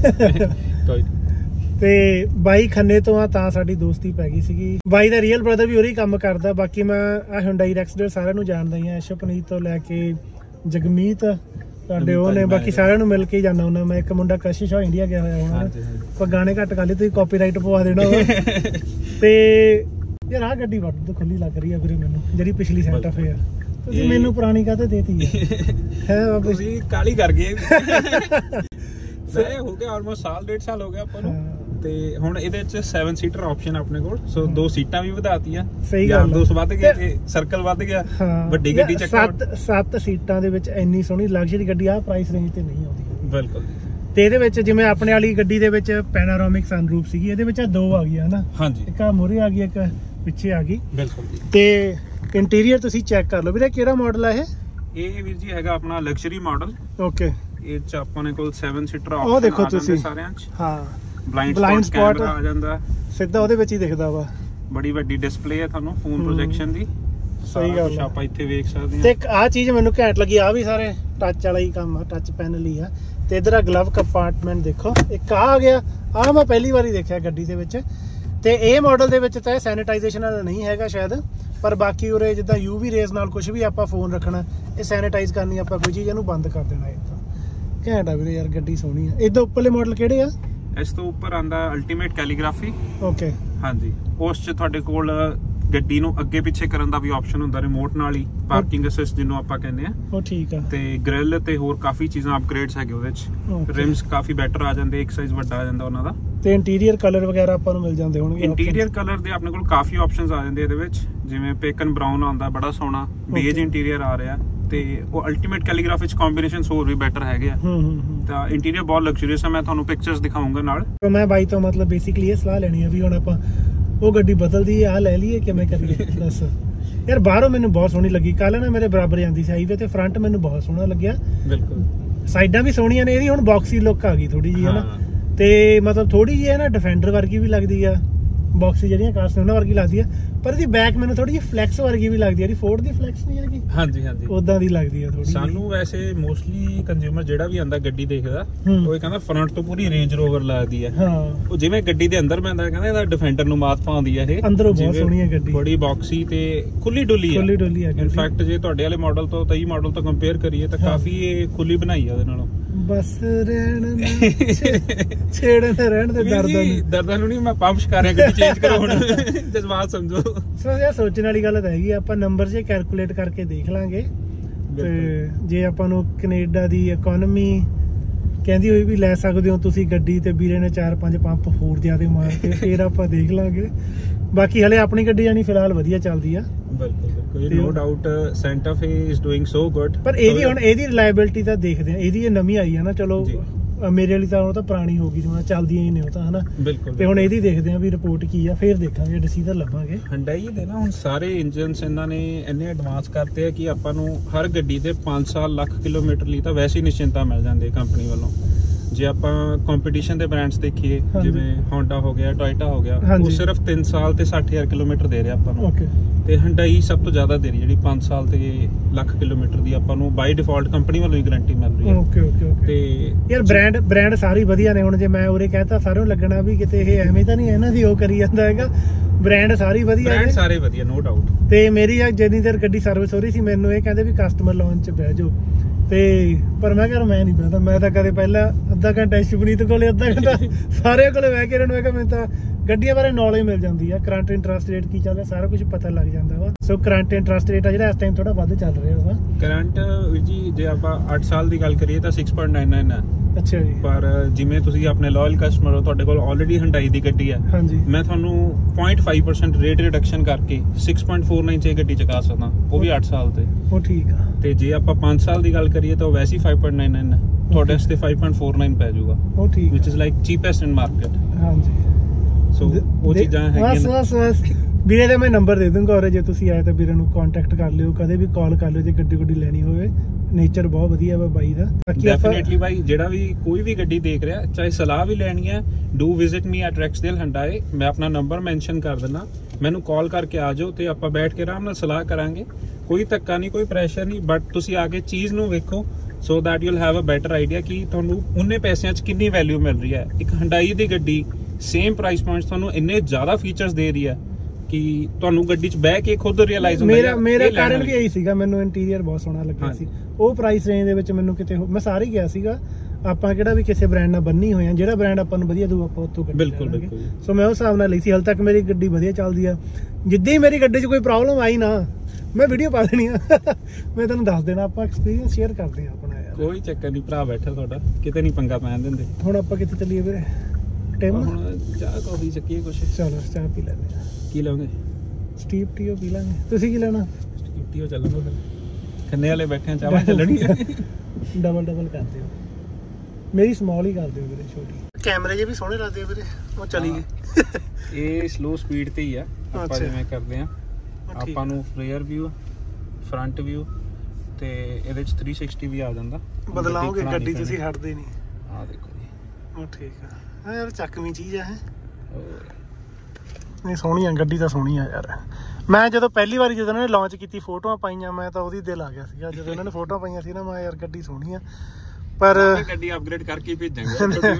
ਤੇ ਬਾਈ ਖੰਨੇ ਤੋਂ ਆ, ਤਾਂ ਸਾਡੀ ਦੋਸਤੀ ਪੈ ਗਈ ਸੀਗੀ। ਬਾਈ ਦਾ ਰੀਅਲ ਬ੍ਰਦਰ ਵੀ ਉਹੀ ਕੰਮ ਕਰਦਾ। ਬਾਕੀ ਮੈਂ ਆ Hyundai Rexdale ਸਾਰਿਆਂ ਨੂੰ ਜਾਣਦਾ ਹੀ ਆ, ਅਸ਼ਪਨੀਤ ਤੋਂ ਲੈ ਕੇ ਜਗਮੀਤ ਤੁਹਾਡੇ ਉਹ ਨੇ, ਬਾਕੀ ਸਾਰਿਆਂ ਨੂੰ ਮਿਲ ਕੇ ਹੀ ਜਾਂਦਾ ਹੁੰਦਾ ਮੈਂ। ਇੱਕ ਮੁੰਡਾ ਕਸ਼ਿਸ਼ ਹੋ ਇੰਡੀਆ ਗਿਆ ਹੋਇਆ ਹੁਣ, ਪਰ ਗਾਣੇ ਘੱਟ ਕਰ ਲਈ, ਤੁਸੀਂ ਕਾਪੀਰਾਈਟ ਪਵਾ ਦੇਣਾ ਤੇ ਯਾਰ ਆਹ ਗੱਡੀ ਵੱਧ ਖੁੱਲੀ ਲੱਗ ਰਹੀ ਆ ਵੀਰੇ ਮੈਨੂੰ, ਜਿਹੜੀ ਪਿਛਲੀ ਸੈਂਟਾ ਫੇ ਆ। ਤੁਸੀਂ ਮੈਨੂੰ ਪੁਰਾਣੀ ਕਾਹਤੇ ਦੇਤੀ ਹੈ? ਤੁਸੀਂ ਕਾਲੀ ਕਰ ਗਏ। ਹੋ ਗਿਆ ਆਲਮੋਸਟ ਸਾਲ 1.5 ਸਾਲ ਹੋ ਗਿਆ ਆਪਾਂ ਨੂੰ, ਤੇ ਹੁਣ ਇਹਦੇ ਚ 7 ਸੀਟਰ ਆਪਸ਼ਨ ਆਪਣੇ ਕੋਲ। ਸੋ 2 ਸੀਟਾਂ ਵੀ ਵਧਾਤੀਆਂ, ਸਹੀ ਗੱਲ, 2 ਵੱਧ ਗਏ ਤੇ ਸਰਕਲ ਵੱਧ ਗਿਆ। ਵੱਡੀ ਗੱਡੀ ਚੱਕਰ 7 ਸੀਟਾਂ ਦੇ ਵਿੱਚ ਇੰਨੀ ਸੋਹਣੀ ਲਗਜ਼ਰੀ ਗੱਡੀ ਆ ਪ੍ਰਾਈਸ ਰੇਂਜ ਤੇ ਨਹੀਂ ਆਉਂਦੀ। ਬਿਲਕੁਲ। ਤੇ ਇਹਦੇ ਵਿੱਚ ਜਿਵੇਂ ਆਪਣੇ ਵਾਲੀ ਗੱਡੀ ਦੇ ਵਿੱਚ ਪੈਨਾਰੋਮਿਕ ਸਨਰੂਫ ਸੀਗੀ, ਇਹਦੇ ਵਿੱਚ 2 ਆ ਗਈਆਂ ਹਨਾ। ਹਾਂਜੀ, ਇੱਕ ਆ ਮੂਹਰੇ ਆ ਗਈ, ਇੱਕ ਪਿੱਛੇ ਆ ਗਈ। ਬਿਲਕੁਲ ਜੀ। ਤੇ ਇੰਟੀਰੀਅਰ ਤੁਸੀਂ ਚੈੱਕ ਕਰ ਲਓ ਵੀਰੇ, ਕਿਹੜਾ ਮਾਡਲ ਆ ਇਹ? ਇਹ ਵੀਰ ਜੀ ਹੈਗਾ ਆਪਣਾ ਲਗਜ਼ਰੀ ਮਾਡਲ। ਓਕੇ, ਇਹ ਚ ਆਪਾਂ ਨੇ ਕੋਲ 7 ਸੀਟਰ ਉਹ ਦੇਖੋ ਤੁਸੀਂ ਸਾਰਿਆਂ ਚ। ਹਾਂ, ਬਲਾਈਂਡ ਸਪੌਟ ਆ ਜਾਂਦਾ ਸਿੱਧਾ ਉਹਦੇ ਵਿੱਚ ਹੀ ਦਿਖਦਾ ਵਾ। ਬੜੀ ਵੱਡੀ ਡਿਸਪਲੇ ਹੈ ਤੁਹਾਨੂੰ ਫੋਨ ਪ੍ਰੋਜੈਕਸ਼ਨ ਦੀ। ਸਹੀ ਗੱਲ ਆ, ਆਪਾਂ ਇੱਥੇ ਵੇਖ ਸਕਦੇ ਹਾਂ। ਤੇ ਇੱਕ ਆ ਚੀਜ਼ ਮੈਨੂੰ ਘੈਂਟ ਲੱਗੀ, ਆ ਵੀ ਸਾਰੇ ਟੱਚ ਵਾਲਾ ਹੀ ਕੰਮ ਆ, ਟੱਚ ਪੈਨਲ ਹੀ ਆ। ਤੇ ਇਧਰ ਆ ਗਲਵ ਕੰਪਾਰਟਮੈਂਟ ਦੇਖੋ, ਇੱਕ ਆ ਗਿਆ, ਆ ਮੈਂ ਪਹਿਲੀ ਵਾਰੀ ਦੇਖਿਆ ਗੱਡੀ ਦੇ ਵਿੱਚ। ਤੇ ਇਹ ਮਾਡਲ ਦੇ ਵਿੱਚ ਤਾਂ ਸੈਨੀਟਾਈਜੇਸ਼ਨ ਵਾਲਾ ਨਹੀਂ ਹੈਗਾ ਸ਼ਾਇਦ, ਪਰ ਬਾਕੀ ਉਰੇ ਜਿੱਦਾਂ UV ਰੇਜ਼ ਨਾਲ ਕੁਝ ਵੀ ਆਪਾਂ ਫੋਨ ਰੱਖਣਾ, ਇਹ ਸੈਨੀਟਾਈਜ਼ ਕਰਨੀ ਆਪਾਂ ਕੋਈ ਚੀਜ਼, ਇਹਨੂੰ ਬੰਦ ਕਰ ਦੇਣਾ। ਇਹ ਤਾਂ ਘੈਂਟ ਆ ਵੀਰੇ ਯਾਰ, ਗੱਡੀ ਸੋਹਣੀ ਆ। ਇਹਦੇ ਉੱਪਰਲੇ ਮਾਡਲ ਕਿਹੜੇ ਆ? ਇਸ ਤੋਂ ਉੱਪਰ ਆਂਦਾ ਅਲਟੀਮੇਟ ਕੈਲੀਗ੍ਰਾਫੀ। ਓਕੇ, ਹਾਂਜੀ, ਉਸ ਚ ਤੁਹਾਡੇ ਕੋਲ ਗੱਡੀ ਨੂੰ ਅੱਗੇ ਪਿੱਛੇ ਕਰਨ ਦਾ ਵੀ ਆਪਸ਼ਨ ਹੁੰਦਾ ਰਿਮੋਟ ਨਾਲ ਹੀ, ਪਾਰਕਿੰਗ ਅਸਿਸਟ ਜਿਹਨੂੰ ਆਪਾਂ ਕਹਿੰਦੇ ਆ। ਉਹ ਠੀਕ ਆ। ਤੇ ਗ੍ਰਿਲ ਤੇ ਹੋਰ ਕਾਫੀ ਚੀਜ਼ਾਂ ਅਪਗ੍ਰੇਡਸ ਹੈਗੇ ਉਹਦੇ ਚ। ਰਿਮਸ ਕਾਫੀ ਬੈਟਰ ਆ ਜਾਂਦੇ, ਇੱਕ ਸਾਈਜ਼ ਵੱਡਾ ਆ ਜਾਂਦਾ ਉਹਨਾਂ ਦਾ। ਤੇ ਇੰਟੀਰੀਅਰ ਕਲਰ ਵਗੈਰਾ ਆਪਾਂ ਨੂੰ ਮਿਲ ਜਾਂਦੇ ਹੋਣਗੇ? ਇੰਟੀਰੀਅਰ ਕਲਰ ਦੇ ਆਪਣੇ ਕੋਲ ਕਾਫੀ ਆਪਸ਼ਨਸ ਆ ਜਾਂਦੇ ਇਹਦੇ ਵਿੱਚ, ਜਿਵੇਂ ਪੇਕਨ ਬ੍ਰਾਊਨ ਆਉਂਦਾ ਬੜਾ ਸੋਹਣਾ, ਬੇਜ ਇੰਟੀਰੀਅਰ ਆ ਰਿਹਾ, ਤੇ ਉਹ ਅਲਟੀਮੇਟ ਕੈਲੀਗ੍ਰਾਫੀ ਚ ਕੰਬੀਨੇਸ਼ਨਸ ਹੋਰ ਵੀ ਬੈਟਰ ਹੈਗੇ ਆ। ਤਾਂ ਇੰਟੀਰੀਅਰ ਬਹੁਤ ਲਗਜ਼ਰੀਅਸ ਆ, ਮੈਂ ਤੁਹਾਨੂੰ ਪਿਕਚਰਸ ਦਿਖਾਉਂਗਾ ਨਾਲ। ਮੈਂ ਬਾਈ ਤੋਂ ਮਤਲਬ ਬੇਸਿਕਲੀ ਇਹ ਸਲਾਹ ਲੈਣੀ ਆ ਵੀ ਹੁਣ ਆਪਾਂ ਉਹ ਗੱਡੀ ਬਦਲਦੀ ਆ ਲੈ ਲਈਏ, ਕਿਵੇਂ ਕਰੀਏ ਦੱਸ ਯਾਰ। ਬਾਹਰੋਂ ਮੈਨੂੰ ਬਹੁਤ ਸੋਹਣੀ ਲੱਗੀ, ਕੱਲ ਨਾ ਮੇਰੇ ਬਰਾਬਰ ਜਾਂਦੀ ਸੀ ਹਾਈਵੇ ਤੇ, ਫਰੰਟ ਮੈਨੂੰ ਬਹੁਤ ਸੋਹਣਾ ਲੱਗਿਆ। ਬਿਲਕੁਲ, ਸਾਈਡਾਂ ਵੀ ਸੋਹਣੀਆਂ ਨੇ, ਇਹਦੀ ਹੁਣ ਬਾਕਸੀ ਲੁੱਕ ਆ ਗਈ ਥੋੜੀ ਜਿਹੀ ਹਨਾ, ਤੇ ਮਤਲਬ ਥੋੜੀ ਜਿਹੀ ਹੈ ਨਾ ਡਿਫੈਂਡਰ ਵਰਗੀ ਵੀ ਲੱਗਦੀ ਆ, ਬਾਕਸੀ ਜਿਹੜੀਆਂ ਕਾਰਸ ਨੇ ਉਹਨਾਂ ਵਰਗੀ ਲੱਗਦੀ ਆ, ਪਰ ਇਹਦੀ ਬੈਕ ਮੈਨੂੰ ਥੋੜੀ ਜਿਹੀ ਫਲੈਕਸ ਵਰਗੀ ਵੀ ਲੱਗਦੀ ਆ, ਇਹਦੀ ਫੋਰਡ ਦੀ ਫਲੈਕਸ ਨਹੀਂ ਹੈਗੀ। ਹਾਂਜੀ ਹਾਂਜੀ, ਉਦਾਂ ਦੀ ਲੱਗਦੀ ਆ ਥੋੜੀ। ਸਾਨੂੰ ਵੈਸੇ ਮੋਸਟਲੀ ਕੰਜ਼ਿਊਮਰ ਜਿਹੜਾ ਵੀ ਆਂਦਾ ਗੱਡੀ ਦੇਖਦਾ, ਉਹ ਕਹਿੰਦਾ ਫਰੰਟ ਤੋਂ ਪੂਰੀ ਰੇਂਜ ਰੋਵਰ ਲੱਗਦੀ ਆ। ਹਾਂ, ਉਹ ਜਿਵੇਂ ਗੱਡੀ ਦੇ ਅੰਦਰ ਪੈਂਦਾ ਕਹਿੰਦਾ ਇਹਦਾ ਡਿਫੈਂਡਰ ਨੂੰ ਮਾਤ ਪਾਉਂਦੀ ਆ। ਇਹ ਅੰਦਰੋਂ ਬਹੁਤ ਸੋਹਣੀ ਆ ਗੱਡੀ, ਬੜੀ ਬਾਕਸੀ ਤੇ ਖੁੱਲੀ ਡੁੱਲੀ ਆ। ਇਨਫੈਕਟ ਜੇ ਤੁਹਾਡੇ ਵਾਲੇ ਮਾਡਲ ਤੋਂ 23 ਮਾਡਲ ਤੋਂ ਕੰਪੇਅਰ ਕਰੀਏ ਤਾਂ ਕਾਫੀ ਇਹ ਖੁੱਲੀ ਬਣਾਈ ਆ ਉਹਦੇ ਨਾਲੋਂ। ਬਸ ਰਹਿਣ ਛੇੜਨ ਤੇ ਰਹਿਣ ਦੇ ਦਰਦਾਂ ਨੂੰ ਨਹੀਂ, ਮੈਂ ਪੰਪ ਕਰ ਰਿਹਾ, ਗੱਡੀ ਚੇਂਜ ਕਰੋ ਹੁਣ, ਜਜ਼ਬਾਤ ਸਮਝੋ। ਸੋ ਇਹ ਸੋਚਣ ਵਾਲੀ ਗੱਲ ਤਾਂ ਹੈਗੀ, ਆਪਾਂ ਨੰਬਰ ਜੇ ਕੈਲਕੂਲੇਟ ਕਰਕੇ ਦੇਖ ਲਾਂਗੇ। ਤੇ ਜੇ ਆਪਾਂ ਨੂੰ ਕੈਨੇਡਾ ਦੀ ਇਕਨੋਮੀ ਕਹਿੰਦੀ ਹੋਈ ਵੀ ਲੈ ਸਕਦੇ ਹੋ ਤੁਸੀਂ ਗੱਡੀ, ਤੇ ਵੀਰੇ ਨੇ 4-5 ਪੰਪ ਹੋਰ ਜ਼ਿਆਦਾ ਮਾਰ ਕੇ, ਫੇਰ ਆਪਾਂ ਦੇਖ ਲਾਂਗੇ। ਬਾਕੀ ਹਲੇ ਆਪਣੀ ਗੱਡੀ ਜਾਨੀ ਫਿਲਹਾਲ ਵਧੀਆ ਚੱਲਦੀ ਆ। ਬਿਲਕੁਲ, no doubt Santa Fe is doing so good. ਪਰ ਇਹਦੀ ਹੁਣ ਇਹਦੀ ਰਿਲਾਇਬਿਲਿਟੀ ਤਾਂ ਦੇਖਦੇ ਆ, ਇਹਦੀ ਇਹ ਨਵੀਂ ਆਈ ਆ ਨਾ, ਚਲੋ ਮੇਰੇ ਵਾਲੀ ਤਾਂ ਉਹ ਤਾਂ ਪੁਰਾਣੀ ਹੋ ਗਈ, ਜਿਵੇਂ ਚੱਲਦੀਆਂ ਹੀ ਨੇ ਉਹ ਤਾਂ ਹਨਾ। ਬਿਲਕੁਲ, ਤੇ ਹੁਣ ਇਹਦੀ ਦੇਖਦੇ ਆ ਵੀ ਰਿਪੋਰਟ ਕੀ ਆ, ਫੇਰ ਦੇਖਾਂਗੇ, ਡਿਸੀਜਨ ਲੱਭਾਂਗੇ। Hyundai ਦੇ ਨਾ ਹੁਣ ਸਾਰੇ ਇੰਜਨਸ ਇਹਨਾਂ ਨੇ ਇੰਨੇ ਐਡਵਾਂਸ ਕਰਤੇ ਆ ਕਿ ਆਪਾਂ ਨੂੰ ਹਰ ਗੱਡੀ ਦੇ 5 ਸਾਲ ਲੱਖ ਕਿਲੋਮੀਟਰ ਲਈ ਤਾਂ ਵੈਸੇ ਹੀ ਨਿਸ਼ਚਿੰਤਾ ਮਿਲ ਜਾਂਦੀ ਹੈ ਕੰਪਨੀ ਵੱਲੋਂ। ਜੇ ਆਪਾਂ ਕੰਪੀਟੀਸ਼ਨ ਦੇ ਬ੍ਰਾਂਡਸ ਦੇਖੀਏ, ਜਿਵੇਂ Honda ਹੋ ਗਿਆ, Toyota ਹੋ ਗਿਆ, ਉਹ ਸਿਰਫ 3 ਸਾਲ ਤੇ 60,000 ਕਿਲੋਮੀਟਰ ਦੇ ਰਿਹਾ ਆਪਾਂ ਨੂੰ। ਤੇ Hyundai ਸਭ ਤੋਂ ਜ਼ਿਆਦਾ ਦੇ ਰਹੀ, ਜਿਹੜੀ 5 ਸਾਲ ਤੇ ਲੱਖ ਕਿਲੋਮੀਟਰ ਦੀ ਆਪਾਂ ਨੂੰ ਬਾਈ ਡਿਫਾਲਟ ਕੰਪਨੀ ਵੱਲੋਂ ਹੀ ਗਾਰੰਟੀ ਮਿਲ ਰਹੀ ਹੈ। ਤੇ ਯਾਰ ਬ੍ਰਾਂਡ ਸਾਰੇ ਵਧੀਆ ਨੇ। ਹੁਣ ਜੇ ਮੈਂ ਉਰੇ ਕਹਤਾ ਸਾਰਿਆਂ ਨੂੰ ਲੱਗਣਾ ਵੀ ਕਿਤੇ ਇਹ ਐਵੇਂ ਤਾਂ ਨਹੀਂ ਇਹਨਾਂ ਦੀ ਉਹ ਕਰੀ ਜਾਂਦਾ ਹੈਗਾ, ਬ੍ਰਾਂਡ ਸਾਰੇ ਵਧੀਆ ਨੇ, ਸਾਰੇ ਵਧੀਆ, ਨੋ ਡਾਊਟ। ਤੇ ਮੇਰੀ ਜਿੰਨੀ ਦੇਰ ਗੱਡੀ ਸਰਵਿਸ ਹੋ ਰਹੀ ਸੀ, ਮੈਨੂੰ ਇਹ ਕਹਿੰਦੇ ਵੀ ਕਸਟਮਰ ਲਾਉਣ 'ਚ ਬਹਿ ਜਾਓ, ਤੇ ਪਰ ਮੈਂ ਕਿਹਾ ਮੈਂ ਨਹੀਂ ਬਹਿਦਾ, ਮੈਂ ਤਾਂ ਕਦੇ ਪਹਿਲਾਂ ਅੱਧਾ ਘੰਟਾ ਸ਼ੁਭਨੀਤ ਕੋਲੇ, ਅੱਧਾ ਘੰਟਾ ਸਾਰਿਆਂ ਕੋਲੇ ਬਹਿ ਕੇ ਇਹਨਾਂ ਨੂੰ ਮੈਂ ਕਿਹਾ ਮੈਨੂੰ ਤਾਂ ਗੱਡੀਆਂ ਬਾਰੇ ਨੌਲੇਜ ਮਿਲ ਜਾਂਦੀ ਆ, ਕਰੰਟ ਇੰਟਰਸਟ ਰੇਟ ਕੀ ਚੱਲ ਰਿਹਾ ਸਾਰਾ ਕੁਝ ਪਤਾ ਲੱਗ ਜਾਂਦਾ ਵਾ। ਸੋ ਕਰੰਟ ਇੰਟਰਸਟ ਰੇਟ ਆ ਜਿਹੜਾ ਇਸ ਟਾਈਮ ਥੋੜਾ ਵੱਧ ਚੱਲ ਰਿਹਾ ਵਾ। ਕਰੰਟ ਵੀਰ ਜੀ ਜੇ ਆਪਾਂ 8 ਸਾਲ ਦੀ ਗੱਲ ਕਰੀਏ ਤਾਂ 6.99 ਹੈ। ਅੱਛਾ ਜੀ। ਪਰ ਜਿਵੇਂ ਤੁਸੀਂ ਆਪਣੇ ਲਾਇਲ ਕਸਟਮਰ ਹੋ, ਤੁਹਾਡੇ ਕੋਲ ਆਲਰੇਡੀ Hyundai ਦੀ ਗੱਡੀ ਹੈ, ਹਾਂਜੀ, ਮੈਂ ਤੁਹਾਨੂੰ 0.5% ਰੇਟ ਰਿਡਕਸ਼ਨ ਕਰਕੇ 6.49 ਚ ਗੱਡੀ ਚੁਕਾ ਸਕਦਾ, ਉਹ ਵੀ 8 ਸਾਲ ਤੇ। ਉਹ ਠੀਕ ਆ। ਤੇ ਜੇ ਆਪਾਂ 5 ਸਾਲ ਦੀ ਗੱਲ ਕਰੀਏ ਤਾਂ ਵੈਸੇ ਹੀ 5.99 ਹੈ, ਤੁਹਾਡੇ ਵਾਸਤੇ 5.49 ਪੈ ਜਾਊਗਾ। ਉਹ ਠੀਕ, which is like cheapest in market। ਹਾਂਜੀ, ਸੋ ਉਹ ਚੀਜ਼ਾਂ ਹੈਗੀਆਂ। ਬਸ ਵੀਰੇ ਦਾ ਮੈਂ ਨੰਬਰ ਦੇ ਦੂੰਗਾ ਔਰ ਜੇ ਤੁਸੀਂ ਆਏ ਤਾਂ ਵੀਰੇ ਨੂੰ ਕੰਟੈਕਟ ਕਰ ਲਿਓ, ਕਦੇ ਵੀ ਕਾਲ ਕਰ ਲਿਓ ਜੇ ਗੱਡੀ ਗੁੱਡੀ ਲੈਣੀ ਹੋਵੇ। ਨੇਚਰ ਬਹੁਤ ਵਧੀਆ ਵਾ ਬਾਈ ਦਾ। ਬਾਕੀ ਡੈਫੀਨਿਟਲੀ ਬਾਈ ਜਿਹੜਾ ਵੀ ਕੋਈ ਵੀ ਗੱਡੀ ਦੇਖ ਰਿਹਾ, ਚਾਹੇ ਸਲਾਹ ਵੀ ਲੈਣੀ ਹੈ, do visit me at Rexdale Hyundai. ਮੈਂ ਆਪਣਾ ਨੰਬਰ ਮੈਂਸ਼ਨ ਕਰ ਦਿੰਦਾ, ਮੈਨੂੰ ਕਾਲ ਕਰਕੇ ਆ ਜਾਓ ਤੇ ਆਪਾਂ ਬੈਠ ਕੇ ਆਰਾਮ ਨਾਲ ਸਲਾਹ ਕਰਾਂਗੇ। ਕੋਈ ਧੱਕਾ ਨਹੀਂ, ਕੋਈ ਪ੍ਰੈਸ਼ਰ ਨਹੀਂ, ਬਟ ਤੁਸੀਂ ਆ ਕੇ ਚੀਜ਼ ਨੂੰ ਵੇਖੋ so that you will have a better idea ਕਿ ਤੁਹਾਨੂੰ ਉਹਨੇ ਪੈਸਿਆਂ 'ਚ ਕਿੰਨੀ ਵੈਲਿਊ ਮਿਲ ਰਹੀ ਹੈ। ਇੱਕ ਹੁੰਡਾਈ ਦੀ ਗੱਡੀ ਸੇਮ ਪ੍ਰਾਈਸ ਪੁਆਇੰਟਸ ਤੁਹਾਨੂੰ ਇੰਨੇ ਜ਼ਿਆਦਾ ਫੀਚਰਸ ਦੇ ਰਹੀ ਹੈ ਕਿ ਤੁਹਾਨੂੰ ਗੱਡੀ 'ਚ ਬਹਿ ਕੇ ਖੁਦ ਰਿਅਲਾਈਜ਼ ਹੁੰਦਾ। ਮੇਰਾ ਕਾਰਨ ਵੀ ਇਹੀ ਸੀਗਾ, ਮੈਨੂੰ ਇੰਟੀਰੀਅਰ ਬਹੁਤ ਸੋਹਣਾ ਲੱਗਿਆ ਸੀ। ਉਹ ਪ੍ਰਾਈਸ ਰੇਂਜ ਦੇ ਵਿੱਚ ਮੈਨੂੰ ਕਿਤੇ ਮੈਂ ਸਾਰੇ ਗਿਆ ਸੀਗਾ। ਆਪਾਂ ਕਿਹੜਾ ਵੀ ਕਿਸੇ ਬ੍ਰਾਂਡ ਨਾਲ ਬੰਨੀ ਹੋਏ ਆ, ਜਿਹੜਾ ਬ੍ਰਾਂਡ ਆਪਾਂ ਨੂੰ ਵਧੀਆ ਦਊ ਆਪਾਂ ਉੱਥੋਂ ਬਿਲਕੁਲ। ਸੋ ਮੈਂ ਉਸ ਹਿਸਾਬ ਨਾਲ ਲਈ ਸੀ। ਹਾਲੇ ਤੱਕ ਮੇਰੀ ਗੱਡੀ ਵਧੀਆ ਚੱਲਦੀ ਆ। ਜਿੱਦਾਂ ਹੀ ਮੇਰੀ ਗੱਡੀ 'ਚ ਕੋਈ ਪ੍ਰੋਬਲਮ ਆਈ ਨਾ, ਮੈਂ ਵੀਡੀਓ ਪਾ ਦੇਣੀ ਆ ਮੈਂ ਤੁਹਾਨੂੰ ਦੱਸ ਦੇਣਾ। ਆਪਾਂ ਐਕਸਪੀਰੀਅੰਸ ਸ਼ੇਅਰ ਕਰਦੇ ਆ ਆਪਣਾ ਯਾਰ। ਕੋਈ ਚੱਕਰ ਨਹੀਂ, ਭਰਾ ਬੈਠਾ ਤੁਹਾਡਾ, ਕਿਤੇ ਨਹੀਂ ਪੰਗਾ ਪੈਣ ਦਿੰਦੇ। ਹੁਣ ਆਪਾਂ ਕਿੱਥੇ ਚੱਲੀਏ ਵੀਰੇ? ਹੁਣ ਚਾਹ ਕਾਫੀ ਚੱਕੀਏ ਕੁਛ? ਚਲੋ ਚਾਹ ਪੀ ਲੈਂਦੇ ਆ। ਕੀ ਲਾਉਂਗੇ? ਸਟੀਪ ਟੀਓ ਪੀ ਲਾਂਗੇ। ਤੁਸੀਂ ਕੀ ਲੈਣਾ? ਸਟੀਪ ਟੀਓ ਚੱਲਾਂਗੇ ਫਿਰ। ਖੰਨੇ ਵਾਲੇ ਬੈਠੇ ਆ, ਚਾਹ ਚੱਲਣੀ ਹੈ। ਡਬਲ ਕਰ ਦਿਓ, ਮੇਰੀ ਸਮਾਲ ਹੀ ਕਰ ਦਿਓ ਵੀਰੇ, ਛੋਟੀ। ਕੈਮਰੇ ਜੇ ਵੀ ਸੋਹਣੇ ਲੱਗਦੇ ਆ ਵੀਰੇ। ਉਹ ਚਲੀ ਗਈ। ਇਹ ਸਲੋ ਸਪੀਡ ਤੇ ਹੀ ਆ। ਆਪਾਂ ਜਿਵੇਂ ਕਰਦੇ ਆ, ਆਪਾਂ ਨੂੰ ਰੀਅਰ ਵਿਊ, ਫਰੰਟ ਵਿਊ ਤੇ ਇਹਦੇ ਚ 360 ਵੀ ਆ ਜਾਂਦਾ। ਬਦਲਾਓਗੇ ਗੱਡੀ, ਤੁਸੀਂ ਹਟਦੇ ਨਹੀਂ। ਆ ਦੇਖੋ ਜੀ, ਉਹ ਠੀਕ ਆ ਯਾਰ, ਚੱਕਵੀਂ ਚੀਜ਼ ਆ। ਨਹੀਂ ਸੋਹਣੀ ਆ ਗੱਡੀ ਤਾਂ, ਸੋਹਣੀ ਆ ਯਾਰ। ਮੈਂ ਜਦੋਂ ਪਹਿਲੀ ਵਾਰੀ ਜਦੋਂ ਇਹਨਾਂ ਨੇ ਲਾਂਚ ਕੀਤੀ, ਫੋਟੋਆਂ ਪਾਈਆਂ, ਮੈਂ ਤਾਂ ਉਹਦੀ ਦਿਲ ਆ ਗਿਆ ਸੀਗਾ ਜਦੋਂ ਇਹਨਾਂ ਨੇ ਫੋਟੋਆਂ ਪਾਈਆਂ ਸੀ ਨਾ। ਮੈਂ ਯਾਰ ਗੱਡੀ ਸੋਹਣੀ ਆ, ਪਰ ਗੱਡੀ ਅਪਗ੍ਰੇਡ ਕਰਕੇ ਭੇਜਾਂਗੇ।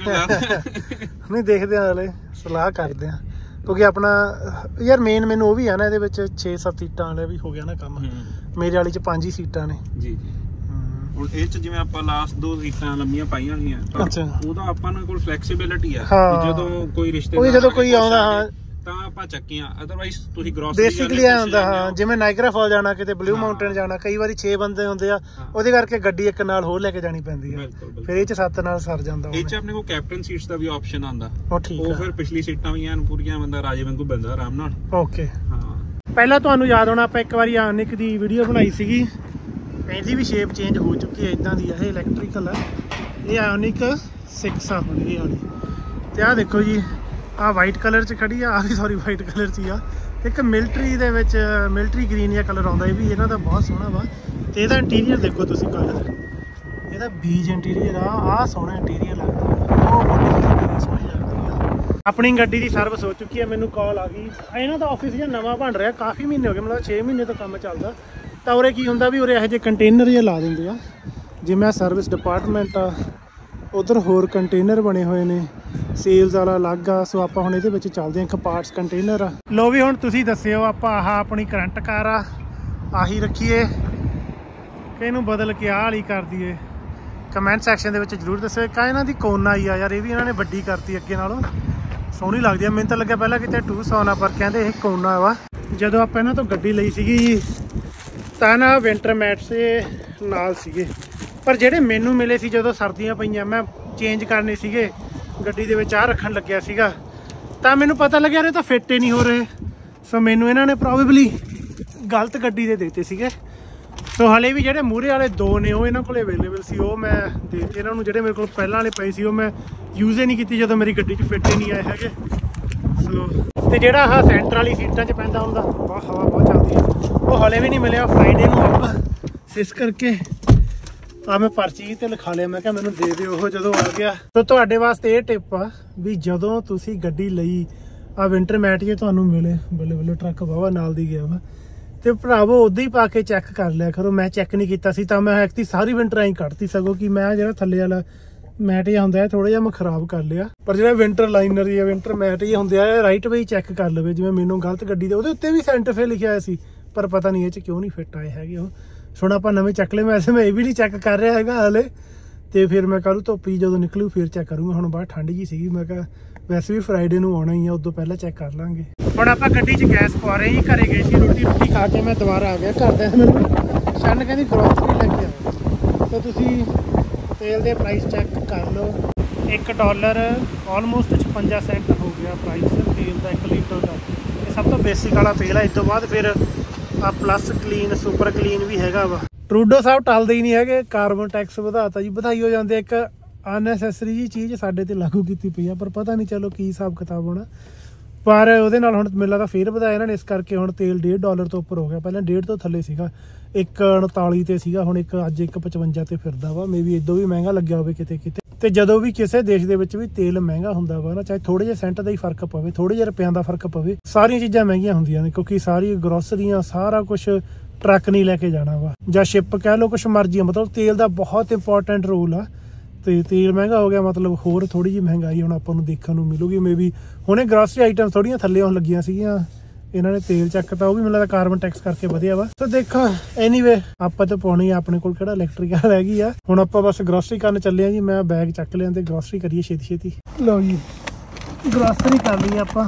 ਨਹੀਂ ਦੇਖਦੇ ਆ, ਹਲੇ ਸਲਾਹ ਕਰਦੇ ਆ। ਕਿਉਂਕਿ ਆਪਣਾ ਯਾਰ ਮੇਨ ਮੈਨੂੰ ਉਹ ਵੀ ਆ ਨਾ, ਇਹਦੇ ਵਿੱਚ 6-7 ਸੀਟਾਂ ਵਾਲੇ ਵੀ ਹੋ ਗਿਆ ਨਾ ਕੰਮ। ਮੇਰੇ ਵਾਲੀ 'ਚ 5 ਹੀ ਸੀਟਾਂ ਨੇ ਜੀ। ਹੁਣ ਇਹ 'ਚ ਜਿਵੇਂ ਆਪਾਂ ਲਾਸਟ 2 ਸੀਟਾਂ ਲੰਮੀਆਂ ਪਾਈਆਂ ਹੋਈਆਂ, ਉਹਦਾ ਆਪਾਂ ਨੂੰ ਕੋਲ ਫਲੈਕਸੀਬਿਲਿਟੀ ਆ। ਜਦੋਂ ਕੋਈ ਰਿਸ਼ਤੇਦਾਰ, ਜਦੋਂ ਕੋਈ ਆਉਂਦਾ ਤਾਂ ਆਪਾਂ ਚੱਕੀਆਂ, ਅਦਰਵਾਈਜ਼ ਤੁਸੀਂ ਗ੍ਰੋਸਰੀ ਬੇਸਿਕਲੀ ਆ ਹੁੰਦਾ। ਹਾਂ, ਜਿਵੇਂ ਨਾਇਗਰਾ ਫਾਲ ਜਾਣਾ, ਕਿਤੇ ਬਲੂ ਮਾਊਂਟੇਨ ਜਾਣਾ, ਕਈ ਵਾਰੀ 6 ਬੰਦੇ ਹੁੰਦੇ ਆ, ਉਹਦੇ ਕਰਕੇ ਗੱਡੀ ਇੱਕ ਨਾਲ ਹੋਰ ਲੈ ਕੇ ਜਾਣੀ ਪੈਂਦੀ ਆ। ਫਿਰ ਇਹ 'ਚ 7 ਨਾਲ ਸਰ ਜਾਂਦਾ। ਇਹ 'ਚ ਆਪਣੇ ਕੋਲ ਕੈਪਟਨ ਸੀਟਸ ਦਾ ਵੀ ਆਪਸ਼ਨ ਆਉਂਦਾ। ਉਹ ਫਿਰ ਪਿਛਲੀ ਸੀਟਾਂ ਵੀ ਐਨ ਪੂਰੀਆਂ, ਬੰਦਾ ਰਾਜੇ ਵਾਂਗੂ ਬੰਦਾ ਆਰਾਮ ਨਾਲ। ਓਕੇ। ਹਾਂ, ਪਹਿਲਾਂ ਤੁਹਾਨੂੰ ਯਾਦ ਹੋਣਾ ਆਪਾਂ ਇੱਕ ਵਾਰੀ ਆਨਿਕ ਦੀ ਵੀਡੀਓ ਬਣਾਈ ਸੀਗੀ। ਇਹਦੀ ਵੀ ਸ਼ੇਪ ਚੇਂਜ ਹੋ ਚੁੱਕੀ ਹੈ, ਇਦਾਂ ਦੀ ਆ। ਇਹ ਇਲੈਕਟ੍ਰੀਕਲ ਆ। ਇਹ ਆਨਿਕ 6 ਆ ਹੁਣ ਇਹ ਵਾਲੀ। ਤੇ ਆਹ ਦੇਖੋ ਜੀ, ਆਹ ਵਾਈਟ ਕਲਰ 'ਚ ਖੜੀ ਆ, ਆਹ ਵੀ ਸੌਰੀ ਵਾਈਟ ਕਲਰ 'ਚ ਹੀ ਆ। ਇੱਕ ਮਿਲਟਰੀ ਦੇ ਵਿੱਚ ਮਿਲਟਰੀ ਗ੍ਰੀਨ ਜਿਹਾ ਕਲਰ ਆਉਂਦਾ, ਇਹ ਵੀ ਇਹਨਾਂ ਦਾ ਬਹੁਤ ਸੋਹਣਾ ਵਾ। ਤੇ ਇਹਦਾ ਇੰਟੀਰੀਅਰ ਦੇਖੋ ਤੁਸੀਂ, ਕਲਰ ਇਹਦਾ ਬੀਜ ਇੰਟੀਰੀਅਰ ਆ। ਆਹ ਸੋਹਣਾ ਇੰਟੀਰੀਅਰ ਲੱਗਦਾ, ਉਹ ਬੜੀ ਸੋਹਣੀ ਲੱਗਦੀ ਆ। ਆਪਣੀ ਗੱਡੀ ਦੀ ਸਰਵਿਸ ਹੋ ਚੁੱਕੀ ਹੈ। ਮੈਨੂੰ ਕਾਲ ਆ ਗਈ। ਇਹਨਾਂ ਦਾ ਆਫਿਸ ਜਿਹਾ ਨਵਾਂ ਬਣ ਰਿਹਾ, ਕਾਫੀ ਮਹੀਨੇ ਹੋ ਗਏ, ਮਤਲਬ 6 ਮਹੀਨੇ ਤੋਂ ਕੰਮ ਚੱਲਦਾ। ਤਾਂ ਉਰੇ ਕੀ ਹੁੰਦਾ ਵੀ ਉਰੇ ਇਹੋ ਜਿਹੇ ਕੰਟੇਨਰ ਜਿਹੇ ਲਾ ਦਿੰਦੇ ਆ। ਜਿਵੇਂ ਸਰਵਿਸ ਡਿਪਾਰਟਮੈਂਟ ਆ, ਉਧਰ ਹੋਰ ਕੰਟੇਨਰ ਬਣੇ ਹੋਏ ਨੇ, ਸੇਲਸ ਵਾਲਾ ਅਲੱਗ ਆ। ਸੋ ਆਪਾਂ ਹੁਣ ਇਹਦੇ ਵਿੱਚ ਚੱਲਦੇ ਹਾਂ। ਇੱਕ ਪਾਰਟਸ ਕੰਟੇਨਰ ਆ। ਲੋ ਵੀ ਹੁਣ ਤੁਸੀਂ ਦੱਸਿਓ, ਆਪਾਂ ਆਹ ਆਪਣੀ ਕਰੰਟ ਕਾਰ ਆ, ਆਹੀ ਰੱਖੀਏ ਕਿ ਇਹਨੂੰ ਬਦਲ ਕੇ ਆਹ ਵਾਲੀ ਕਰ ਦਈਏ? ਕਮੈਂਟ ਸੈਕਸ਼ਨ ਦੇ ਵਿੱਚ ਜ਼ਰੂਰ ਦੱਸਿਓ। ਇੱਕ ਇਹਨਾਂ ਦੀ ਕੋਨਾ ਹੀ ਆ ਯਾਰ, ਇਹ ਵੀ ਇਹਨਾਂ ਨੇ ਵੱਡੀ ਕਰਤੀ ਅੱਗੇ ਨਾਲੋਂ, ਸੋਹਣੀ ਲੱਗਦੀ ਆ। ਮੈਨੂੰ ਤਾਂ ਲੱਗਿਆ ਪਹਿਲਾਂ ਕਿਤੇ 200 ਆ, ਪਰ ਕਹਿੰਦੇ ਇਹ ਕੋਨਾ ਵਾ। ਜਦੋਂ ਆਪਾਂ ਇਹਨਾਂ ਤੋਂ ਗੱਡੀ ਲਈ ਸੀਗੀ ਤਾਂ ਨਾ ਵਿੰਟਰ ਮੈਟਸ ਨਾਲ ਸੀਗੇ, ਪਰ ਜਿਹੜੇ ਮੈਨੂੰ ਮਿਲੇ ਸੀ ਜਦੋਂ ਸਰਦੀਆਂ ਪਈਆਂ, ਮੈਂ ਚੇਂਜ ਕਰਨੇ ਸੀਗੇ ਗੱਡੀ ਦੇ ਵਿੱਚ, ਆਹ ਰੱਖਣ ਲੱਗਿਆ ਸੀਗਾ, ਤਾਂ ਮੈਨੂੰ ਪਤਾ ਲੱਗਿਆ ਇਹ ਤਾਂ ਫਿੱਟ ਹੀ ਨਹੀਂ ਹੋ ਰਹੇ। ਸੋ ਮੈਨੂੰ ਇਹਨਾਂ ਨੇ ਪ੍ਰੋਬੇਬਲੀ ਗਲਤ ਗੱਡੀ ਦੇ ਦਿੱਤੇ ਸੀਗੇ। ਸੋ ਹਲੇ ਵੀ ਜਿਹੜੇ ਮੂਹਰੇ ਵਾਲੇ 2 ਨੇ ਉਹ ਇਹਨਾਂ ਕੋਲ ਅਵੇਲੇਬਲ ਸੀ, ਉਹ ਮੈਂ ਦੇ ਦਿੱਤੇ ਇਹਨਾਂ ਨੂੰ। ਜਿਹੜੇ ਮੇਰੇ ਕੋਲ ਪਹਿਲਾਂ ਵਾਲੇ ਪਏ ਸੀ ਉਹ ਮੈਂ ਯੂਜ਼ ਹੀ ਨਹੀਂ ਕੀਤੀ ਜਦੋਂ ਮੇਰੀ ਗੱਡੀ 'ਚ ਫਿੱਟ ਹੀ ਨਹੀਂ ਆਏ ਹੈਗੇ। ਸੋ ਤੇ ਜਿਹੜਾ ਆਹ ਸੈਂਟਰ ਵਾਲੀ ਸੀਟਾਂ 'ਚ ਪੈਂਦਾ ਹੁੰਦਾ, ਬਹੁਤ ਹਵਾ ਬਹੁਤ ਚੱਲਦੀ ਆ, ਉਹ ਹਲੇ ਵੀ ਨਹੀਂ ਮਿਲਿਆ। ਫਰਾਈਡੇ ਨੂੰ ਆਊਗਾ, ਇਸ ਕਰਕੇ ਆ ਮੈਂ ਪਰਚੀ ਤੇ ਲਿਖਾ ਲਿਆ। ਮੈਂ ਕਿਹਾ ਮੈਨੂੰ ਦੇ ਦਿਓ ਉਹ ਜਦੋਂ ਆ ਗਿਆ। ਸੋ ਤੁਹਾਡੇ ਵਾਸਤੇ ਇਹ ਟਿਪ ਆ ਵੀ ਜਦੋਂ ਤੁਸੀਂ ਗੱਡੀ ਲਈ, ਆ ਵਿੰਟਰ ਮੈਟ ਜੇ ਤੁਹਾਨੂੰ ਮਿਲੇ, ਬੱਲੇ ਟਰੱਕ ਵਾਹਵਾ ਨਾਲ ਦੀ ਗਿਆ ਵਾ, ਤੇ ਭਰਾਵੋ ਉਦਾਂ ਹੀ ਪਾ ਕੇ ਚੈੱਕ ਕਰ ਲਿਆ ਕਰੋ। ਮੈਂ ਚੈੱਕ ਨਹੀਂ ਕੀਤਾ ਸੀ, ਤਾਂ ਮੈਂ ਐਕਤੀ ਸਾਰੀ ਵਿੰਟਰ ਐਂ ਕੱਢਤੀ। ਸਗੋਂ ਕਿ ਮੈਂ ਜਿਹੜਾ ਥੱਲੇ ਵਾਲਾ ਮੈਟ ਜਿਹਾ ਹੁੰਦਾ ਹੈ ਥੋੜਾ ਜਿਹਾ ਮੈਂ ਖਰਾਬ ਕਰ ਲਿਆ, ਪਰ ਜਿਹੜਾ ਵਿੰਟਰ ਲਾਈਨਰ ਜਾਂ ਵਿੰਟਰ ਮੈਟ ਜਿਹੇ ਹੁੰਦੇ ਆ, ਰਾਈਟ ਵੇ ਚੈੱਕ ਕਰ ਲਵੇ। ਜਿਵੇਂ ਮੈਨੂੰ ਗਲਤ ਗੱਡੀ ਦੇ ਉਹਦੇ ਉੱਤੇ ਵੀ ਸੈਂਟਰ ਫੇ ਲਿਖਿਆ ਹੋਇਆ ਸੀ, ਪਰ ਪਤਾ ਨਹੀਂ ਇਹ 'ਚ ਕਿਉਂ ਨਹੀਂ ਫਿੱਟ ਆਏ ਹੈਗੇ ਉਹ। ਹੁਣ ਆਪਾਂ ਨਵੇਂ ਚੱਕ ਲਏ। ਵੈਸੇ ਮੈਂ ਇਹ ਵੀ ਨਹੀਂ ਚੈੱਕ ਕਰ ਰਿਹਾ ਹੈਗਾ ਹਾਲੇ, ਤੇ ਫਿਰ ਮੈਂ ਕੱਲ੍ਹ ਧੁੱਪ ਹੀ ਜਦੋਂ ਨਿਕਲੂ ਫਿਰ ਚੈੱਕ ਕਰੂੰਗਾ। ਹੁਣ ਬਾਹਰ ਠੰਡ ਜੀ ਸੀਗੀ, ਮੈਂ ਕਿਹਾ ਵੈਸੇ ਵੀ ਫਰਾਈਡੇ ਨੂੰ ਆਉਣਾ ਹੀ ਆ, ਉਦੋਂ ਪਹਿਲਾਂ ਚੈੱਕ ਕਰ ਲਾਂਗੇ। ਹੁਣ ਆਪਾਂ ਗੱਡੀ 'ਚ ਗੈਸ ਪਾ ਰਹੇ ਜੀ। ਘਰੇ ਗਏ ਸੀ, ਰੋਟੀ ਖਾ ਕੇ ਮੈਂ ਦੁਬਾਰਾ ਆ ਗਿਆ। ਘਰਦਿਆਂ ਨੇ ਮੈਨੂੰ ਛੰਨ ਕਹਿੰਦੀ ਗਰੋਸਰੀ ਲੈ ਕੇ ਆਓ। ਤਾਂ ਤੁਸੀਂ ਤੇਲ ਦੇ ਪ੍ਰਾਈਸ ਚੈੱਕ ਕਰ ਲਓ। $1 ਆਲਮੋਸਟ 56 ਸੈਂਟ ਹੋ ਗਿਆ ਪ੍ਰਾਈਸ ਤੇਲ ਦਾ 1 ਲੀਟਰ ਦਾ। ਇਹ ਸਭ ਤੋਂ ਬੇਸਿਕ ਵਾਲਾ ਤੇਲ ਆ। ਇਸ ਤੋਂ ਬਾਅਦ ਫਿਰ ਆ ਪਲੱਸ ਕਲੀਨ, ਸੁਪਰ ਕਲੀਨ ਵੀ ਹੈਗਾ ਵਾ। ਟਰੂਡੋ ਸਾਹਿਬ ਟਲਦੇ ਹੀ ਨਹੀਂ ਹੈਗੇ, ਕਾਰਬਨ ਟੈਕਸ ਵਧਾਤਾ ਜੀ, ਵਧਾਈ ਹੋ ਜਾਂਦੇ। ਇੱਕ ਅਨਨੈਸੈਸਰੀ ਜੀ ਚੀਜ਼ ਸਾਡੇ ਤੇ ਲਾਗੂ ਕੀਤੀ ਪਈ ਆ, ਪਰ ਪਤਾ ਨਹੀਂ ਚਲੋ ਕੀ ਹਿਸਾਬ ਕਿਤਾਬ ਹੋਣਾ। ਪਰ ਉਹਦੇ ਨਾਲ ਹੁਣ ਮੈਨੂੰ ਲੱਗਦਾ ਫੇਰ ਵਧਾਇਆ ਇਹਨਾਂ ਨੇ, ਇਸ ਕਰਕੇ ਹੁਣ ਤੇਲ $1.5 ਤੋਂ ਉੱਪਰ ਹੋ ਗਿਆ। ਪਹਿਲਾਂ 1.5 ਤੋਂ ਥੱਲੇ ਸੀਗਾ, 1.39 ਤੇ ਸੀਗਾ, ਹੁਣ ਅੱਜ 1.55 ਤੇ ਫਿਰਦਾ ਵਾ। ਮੇਬੀ ਇਦੋਂ ਵੀ ਮਹਿੰਗਾ ਲੱਗਿਆ ਹੋਵੇ ਕਿਤੇ ਕਿਤੇ। ਤੇ ਜਦੋਂ ਵੀ ਕਿਸੇ ਦੇਸ਼ ਦੇ ਵਿੱਚ ਵੀ ਤੇਲ ਮਹਿੰਗਾ ਹੁੰਦਾ ਵਾ ਨਾ, ਚਾਹੇ ਥੋੜੇ ਜਿਹੇ ਸੈਂਟ ਦਾ ਹੀ ਫਰਕ ਪਵੇ, ਥੋੜੇ ਜਿਹੇ ਰੁਪਿਆਂ ਦਾ ਫਰਕ ਪਵੇ, ਸਾਰੀਆਂ ਚੀਜ਼ਾਂ ਮਹਿੰਗੀਆਂ ਹੁੰਦੀਆਂ ਨੇ, ਕਿਉਂਕਿ ਸਾਰੀ ਗਰੋਸਰੀਆਂ ਸਾਰਾ ਕੁਝ ਟਰੱਕ ਨਹੀਂ ਲੈ ਕੇ ਜਾਣਾ ਵਾ, ਜਾਂ ਸ਼ਿਪ ਕਹਿ ਲਓ, ਕੁਛ ਮਰਜ਼ੀ ਆ। ਮਤਲਬ ਤੇਲ ਦਾ ਬਹੁਤ ਇੰਪੋਰਟੈਂਟ ਰੋਲ ਆ। ਤੇ ਤੇਲ ਮਹਿੰਗਾ ਹੋ ਗਿਆ ਮਤਲਬ ਹੋਰ ਥੋੜੀ ਜਿਹੀ ਮਹਿੰਗਾਈ ਹੁਣ ਆਪਾਂ ਨੂੰ ਦੇਖਣ ਨੂੰ ਮਿਲੂਗੀ। ਮੇਬੀ ਹੁਣੇ ਗਰੋਸਰੀ ਆਈਟਮ ਥੋੜੀਆਂ ਥੱਲੇ ਆਉਣ ਲੱਗੀਆਂ ਸੀਗੀਆਂ, ਇਹਨਾਂ ਨੇ ਤੇਲ ਚੱਕਤਾ, ਉਹ ਵੀ ਮੈਨੂੰ ਲੱਗਦਾ ਕਾਰਬਨ ਟੈਕਸ ਕਰਕੇ ਵਧਿਆ ਵਾ। ਤਾਂ ਦੇਖੋ ਐਨੀਵੇ ਆਪਾਂ ਤਾਂ ਪਾਉਣੀ ਆ, ਆਪਣੇ ਕੋਲ ਕਿਹੜਾ ਇਲੈਕਟ੍ਰੀਕਲ ਹੈਗੀ ਆ। ਹੁਣ ਆਪਾਂ ਬਸ ਗਰੋਸਰੀ ਕਰਨ ਚੱਲੇ ਆ ਜੀ। ਮੈਂ ਬੈਗ ਚੱਕ ਲਿਆ ਤੇ ਗਰੋਸਰੀ ਕਰੀਏ ਛੇਤੀ ਛੇਤੀ। ਲਓ ਜੀ ਗਰੋਸਰੀ ਕਰ ਲਈ ਆਪਾਂ,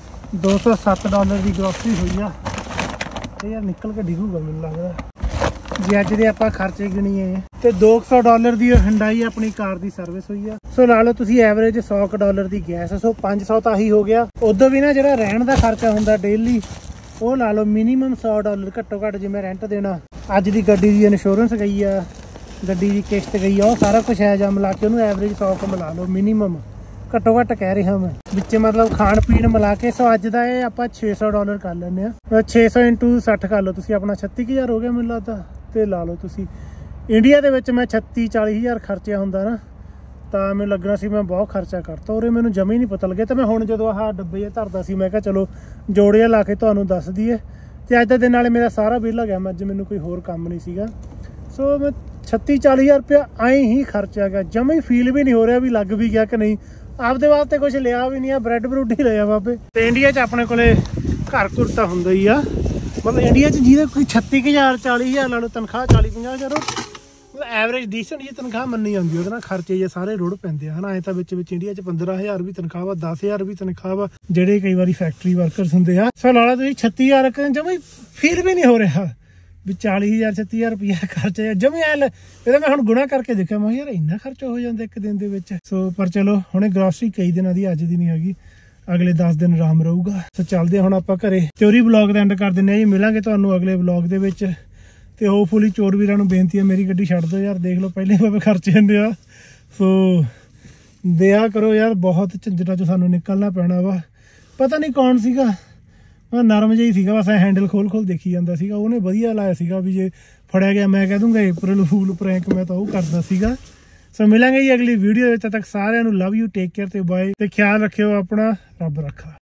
$207 ਦੀ ਗਰੋਸਰੀ ਹੋਈ ਆ। ਇਹ ਯਾਰ ਨਿਕਲ ਕੇ ਡਿੱਗੂਗਾ ਮੈਨੂੰ ਲੱਗਦਾ ਜੇ ਅੱਜ ਦੇ ਆਪਾਂ ਖਰਚੇ ਗਿਣੀਏ। ਤੇ $200 ਦੀ ਹੁੰਡਾਈ ਆਪਣੀ ਕਾਰ ਦੀ ਸਰਵਿਸ ਹੋਈ ਆ। ਸੋ ਲਾ ਲਓ ਤੁਸੀਂ ਐਵਰੇਜ $100 ਦੀ ਗੈਸ, ਸੋ 500 ਤਾਂ ਆਹੀ ਹੋ ਗਿਆ। ਉਦੋਂ ਵੀ ਨਾ ਜਿਹੜਾ ਰਹਿਣ ਦਾ ਖਰਚਾ ਹੁੰਦਾ ਡੇਲੀ, ਉਹ ਲਾ ਲਓ ਮਿਨੀਮਮ $100 ਘੱਟੋ ਘੱਟ। ਜਿਵੇਂ ਰੈਂਟ ਦੇਣਾ, ਅੱਜ ਦੀ ਗੱਡੀ ਦੀ ਇੰਸ਼ੋਰੈਂਸ ਗਈ ਆ, ਗੱਡੀ ਦੀ ਕਿਸ਼ਤ ਗਈ ਆ, ਉਹ ਸਾਰਾ ਕੁਛ ਹੈ ਜਾਂ ਮਿਲਾ ਕੇ ਉਹਨੂੰ ਐਵਰੇਜ 100 ਮਿਲਾ ਲਓ ਮਿਨੀਮਮ, ਘੱਟੋ ਘੱਟ ਕਹਿ ਰਿਹਾ ਮੈਂ, ਵਿੱਚ ਮਤਲਬ ਖਾਣ ਪੀਣ ਮਿਲਾ ਕੇ। ਸੋ ਅੱਜ ਦਾ ਇਹ ਆਪਾਂ $600 ਕਰ ਲੈਂਦੇ ਆ। 600 × 60 ਕਰ ਲਓ ਤੁਸੀਂ, ਆਪਣਾ 36,000 ਹੋ ਗਿਆ ਮੈਨੂੰ ਲੱਗਦਾ। ਤੇ ਲਾ ਲਓ ਤੁਸੀਂ ਇੰਡੀਆ ਦੇ ਵਿੱਚ ਮੈਂ 36-40 ਹਜ਼ਾਰ ਖਰਚਿਆ ਹੁੰਦਾ ਨਾ, ਤਾਂ ਮੈਨੂੰ ਲੱਗਣਾ ਸੀ ਮੈਂ ਬਹੁਤ ਖਰਚਾ ਕਰਤਾ। ਉਰੇ ਮੈਨੂੰ ਜਮੀ ਨਹੀਂ ਪਤਾ ਲੱਗਿਆ। ਤੇ ਮੈਂ ਹੁਣ ਜਦੋਂ ਆਹ ਡੱਬੇ ਜਿਹਾ ਧਰਦਾ ਸੀ, ਮੈਂ ਕਿਹਾ ਚਲੋ ਜੋੜਿਆ ਲਾ ਕੇ ਤੁਹਾਨੂੰ ਦੱਸ ਦਈਏ। ਤੇ ਅੱਜ ਦੇ ਦਿਨ ਨਾਲੇ ਮੇਰਾ ਸਾਰਾ ਬਿੱਲ ਆ ਗਿਆ, ਮੈਂ ਅੱਜ ਮੈਨੂੰ ਕੋਈ ਹੋਰ ਕੰਮ ਨਹੀਂ ਸੀਗਾ। ਸੋ ਮੈਂ 36-40 ਹਜ਼ਾਰ ਰੁਪਇਆ ਐਂ ਹੀ ਖਰਚਿਆ ਗਿਆ। ਜਮੀ ਫੀਲ ਵੀ ਨਹੀਂ ਹੋ ਰਿਹਾ ਵੀ ਲੱਗ ਵੀ ਗਿਆ ਕਿ ਨਹੀਂ। ਆਪਦੇ ਵਾਸਤੇ ਕੁਝ ਲਿਆ ਵੀ ਨਹੀਂ ਆ, ਬ੍ਰੈਡ ਬਰੂਡ ਹੀ ਲਿਆ ਬਾਬੇ। ਤੇ ਇੰਡੀਆ 'ਚ ਆਪਣੇ ਕੋਲੇ ਘਰ ਘੁਰ ਤਾਂ ਹੁੰਦਾ ਹੀ ਆ। ਮਤਲਬ ਇੰਡੀਆ 'ਚ ਜਿਹਦੇ ਕੋਈ 36,000 40,000 ਲਾ ਲਓ ਤਨਖਾਹ, 40-50 ਹਜ਼ਾਰ ਮਤਲਬ ਐਵਰੇਜ ਡੀਸੈਂਟ ਜੀ ਤਨਖਾਹ ਮੰਨੀ ਜਾਂਦੀ। ਉਹਦੇ ਨਾਲ ਖਰਚੇ ਜੇ ਸਾਰੇ ਰੁੜ ਪੈਂਦੇ ਆ ਹਨਾ। ਐਂ ਤਾਂ ਵਿੱਚ ਇੰਡੀਆ 'ਚ 15,000 ਵੀ ਤਨਖਾਹ ਵਾ, 10,000 ਵੀ ਤਨਖਾਹ ਵਾ, ਜਿਹੜੇ ਕਈ ਵਾਰੀ ਫੈਕਟਰੀ ਵਰਕਰਸ ਹੁੰਦੇ ਆ। ਸੋ ਲਾ ਲਓ ਤੁਸੀਂ 36,000 ਜਮੀ ਫੀਲ ਵੀ ਨਹੀਂ ਹੋ ਰਿਹਾ ਵੀ 40,000 36,000 ਰੁਪਇਆ ਖਰਚਾ ਜਮੀ ਐ। ਇਹਦਾ ਮੈਂ ਹੁਣ ਗੁਣਾ ਕਰਕੇ ਦੇਖਿਆ, ਮੈਂ ਯਾਰ ਇੰਨਾ ਖਰਚਾ ਹੋ ਜਾਂਦਾ ਇੱਕ ਦਿਨ ਦੇ ਵਿੱਚ। ਸੋ ਪਰ ਚਲੋ ਹੁਣੇ ਗਰੋਸਰੀ ਕਈ ਦਿਨਾਂ ਦੀ, ਅੱਜ ਦੀ ਨਹੀਂ ਹੈਗੀ, ਅਗਲੇ 10 ਦਿਨ ਆਰਾਮ ਰਹੂਗਾ। ਸੋ ਚੱਲਦੇ ਹੁਣ ਆਪਾਂ ਘਰੇ। ਚੋਰੀ ਵਲੌਗ ਦਾ ਐਂਡ ਕਰ ਦਿੰਦੇ ਆ ਜੀ। ਮਿਲਾਂਗੇ ਤੁਹਾਨੂੰ ਅਗਲੇ ਵਲੌਗ ਦੇ ਵਿੱਚ। ਤੇ ਹੋਪਫੁਲੀ ਚੋਰ ਵੀਰਾਂ ਨੂੰ ਬੇਨਤੀ ਹੈ, ਮੇਰੀ ਗੱਡੀ ਛੱਡ ਦਿਓ ਯਾਰ। ਦੇਖ ਲਓ ਪਹਿਲੇ ਬਾਬੇ ਖਰਚੇ ਹੁੰਦੇ ਆ। ਸੋ ਦਿਆ ਕਰੋ ਯਾਰ, ਬਹੁਤ ਝੰਜਟਾਂ 'ਚੋਂ ਸਾਨੂੰ ਨਿਕਲਣਾ ਪੈਣਾ ਵਾ। ਪਤਾ ਨਹੀਂ ਕੌਣ ਸੀਗਾ, ਮੈਂ ਨਰਮ ਜਿਹਾ ਹੀ ਸੀਗਾ, ਬਸ ਹੈਂਡਲ ਖੋਲ ਦੇਖੀ ਜਾਂਦਾ ਸੀਗਾ। ਉਹਨੇ ਵਧੀਆ ਲਾਇਆ ਸੀਗਾ ਵੀ ਜੇ ਫੜਿਆ ਗਿਆ ਮੈਂ ਕਹਿ ਦੂੰਗਾ April Fool ਪ੍ਰੈਂਕ, ਮੈਂ ਤਾਂ ਉਹ ਕਰਦਾ ਸੀਗਾ। ਸੋ ਮਿਲਾਂਗੇ ਜੀ ਅਗਲੀ ਵੀਡੀਓ ਵਿੱਚ। ਤਦ ਤੱਕ ਸਾਰਿਆਂ ਨੂੰ ਲਵ ਯੂ, ਟੇਕ ਕੇਅਰ ਤੇ ਬਾਏ। ਤੇ ਖਿਆਲ ਰੱਖਿਓ ਆਪਣਾ, ਰੱਬ ਰੱਖਾ।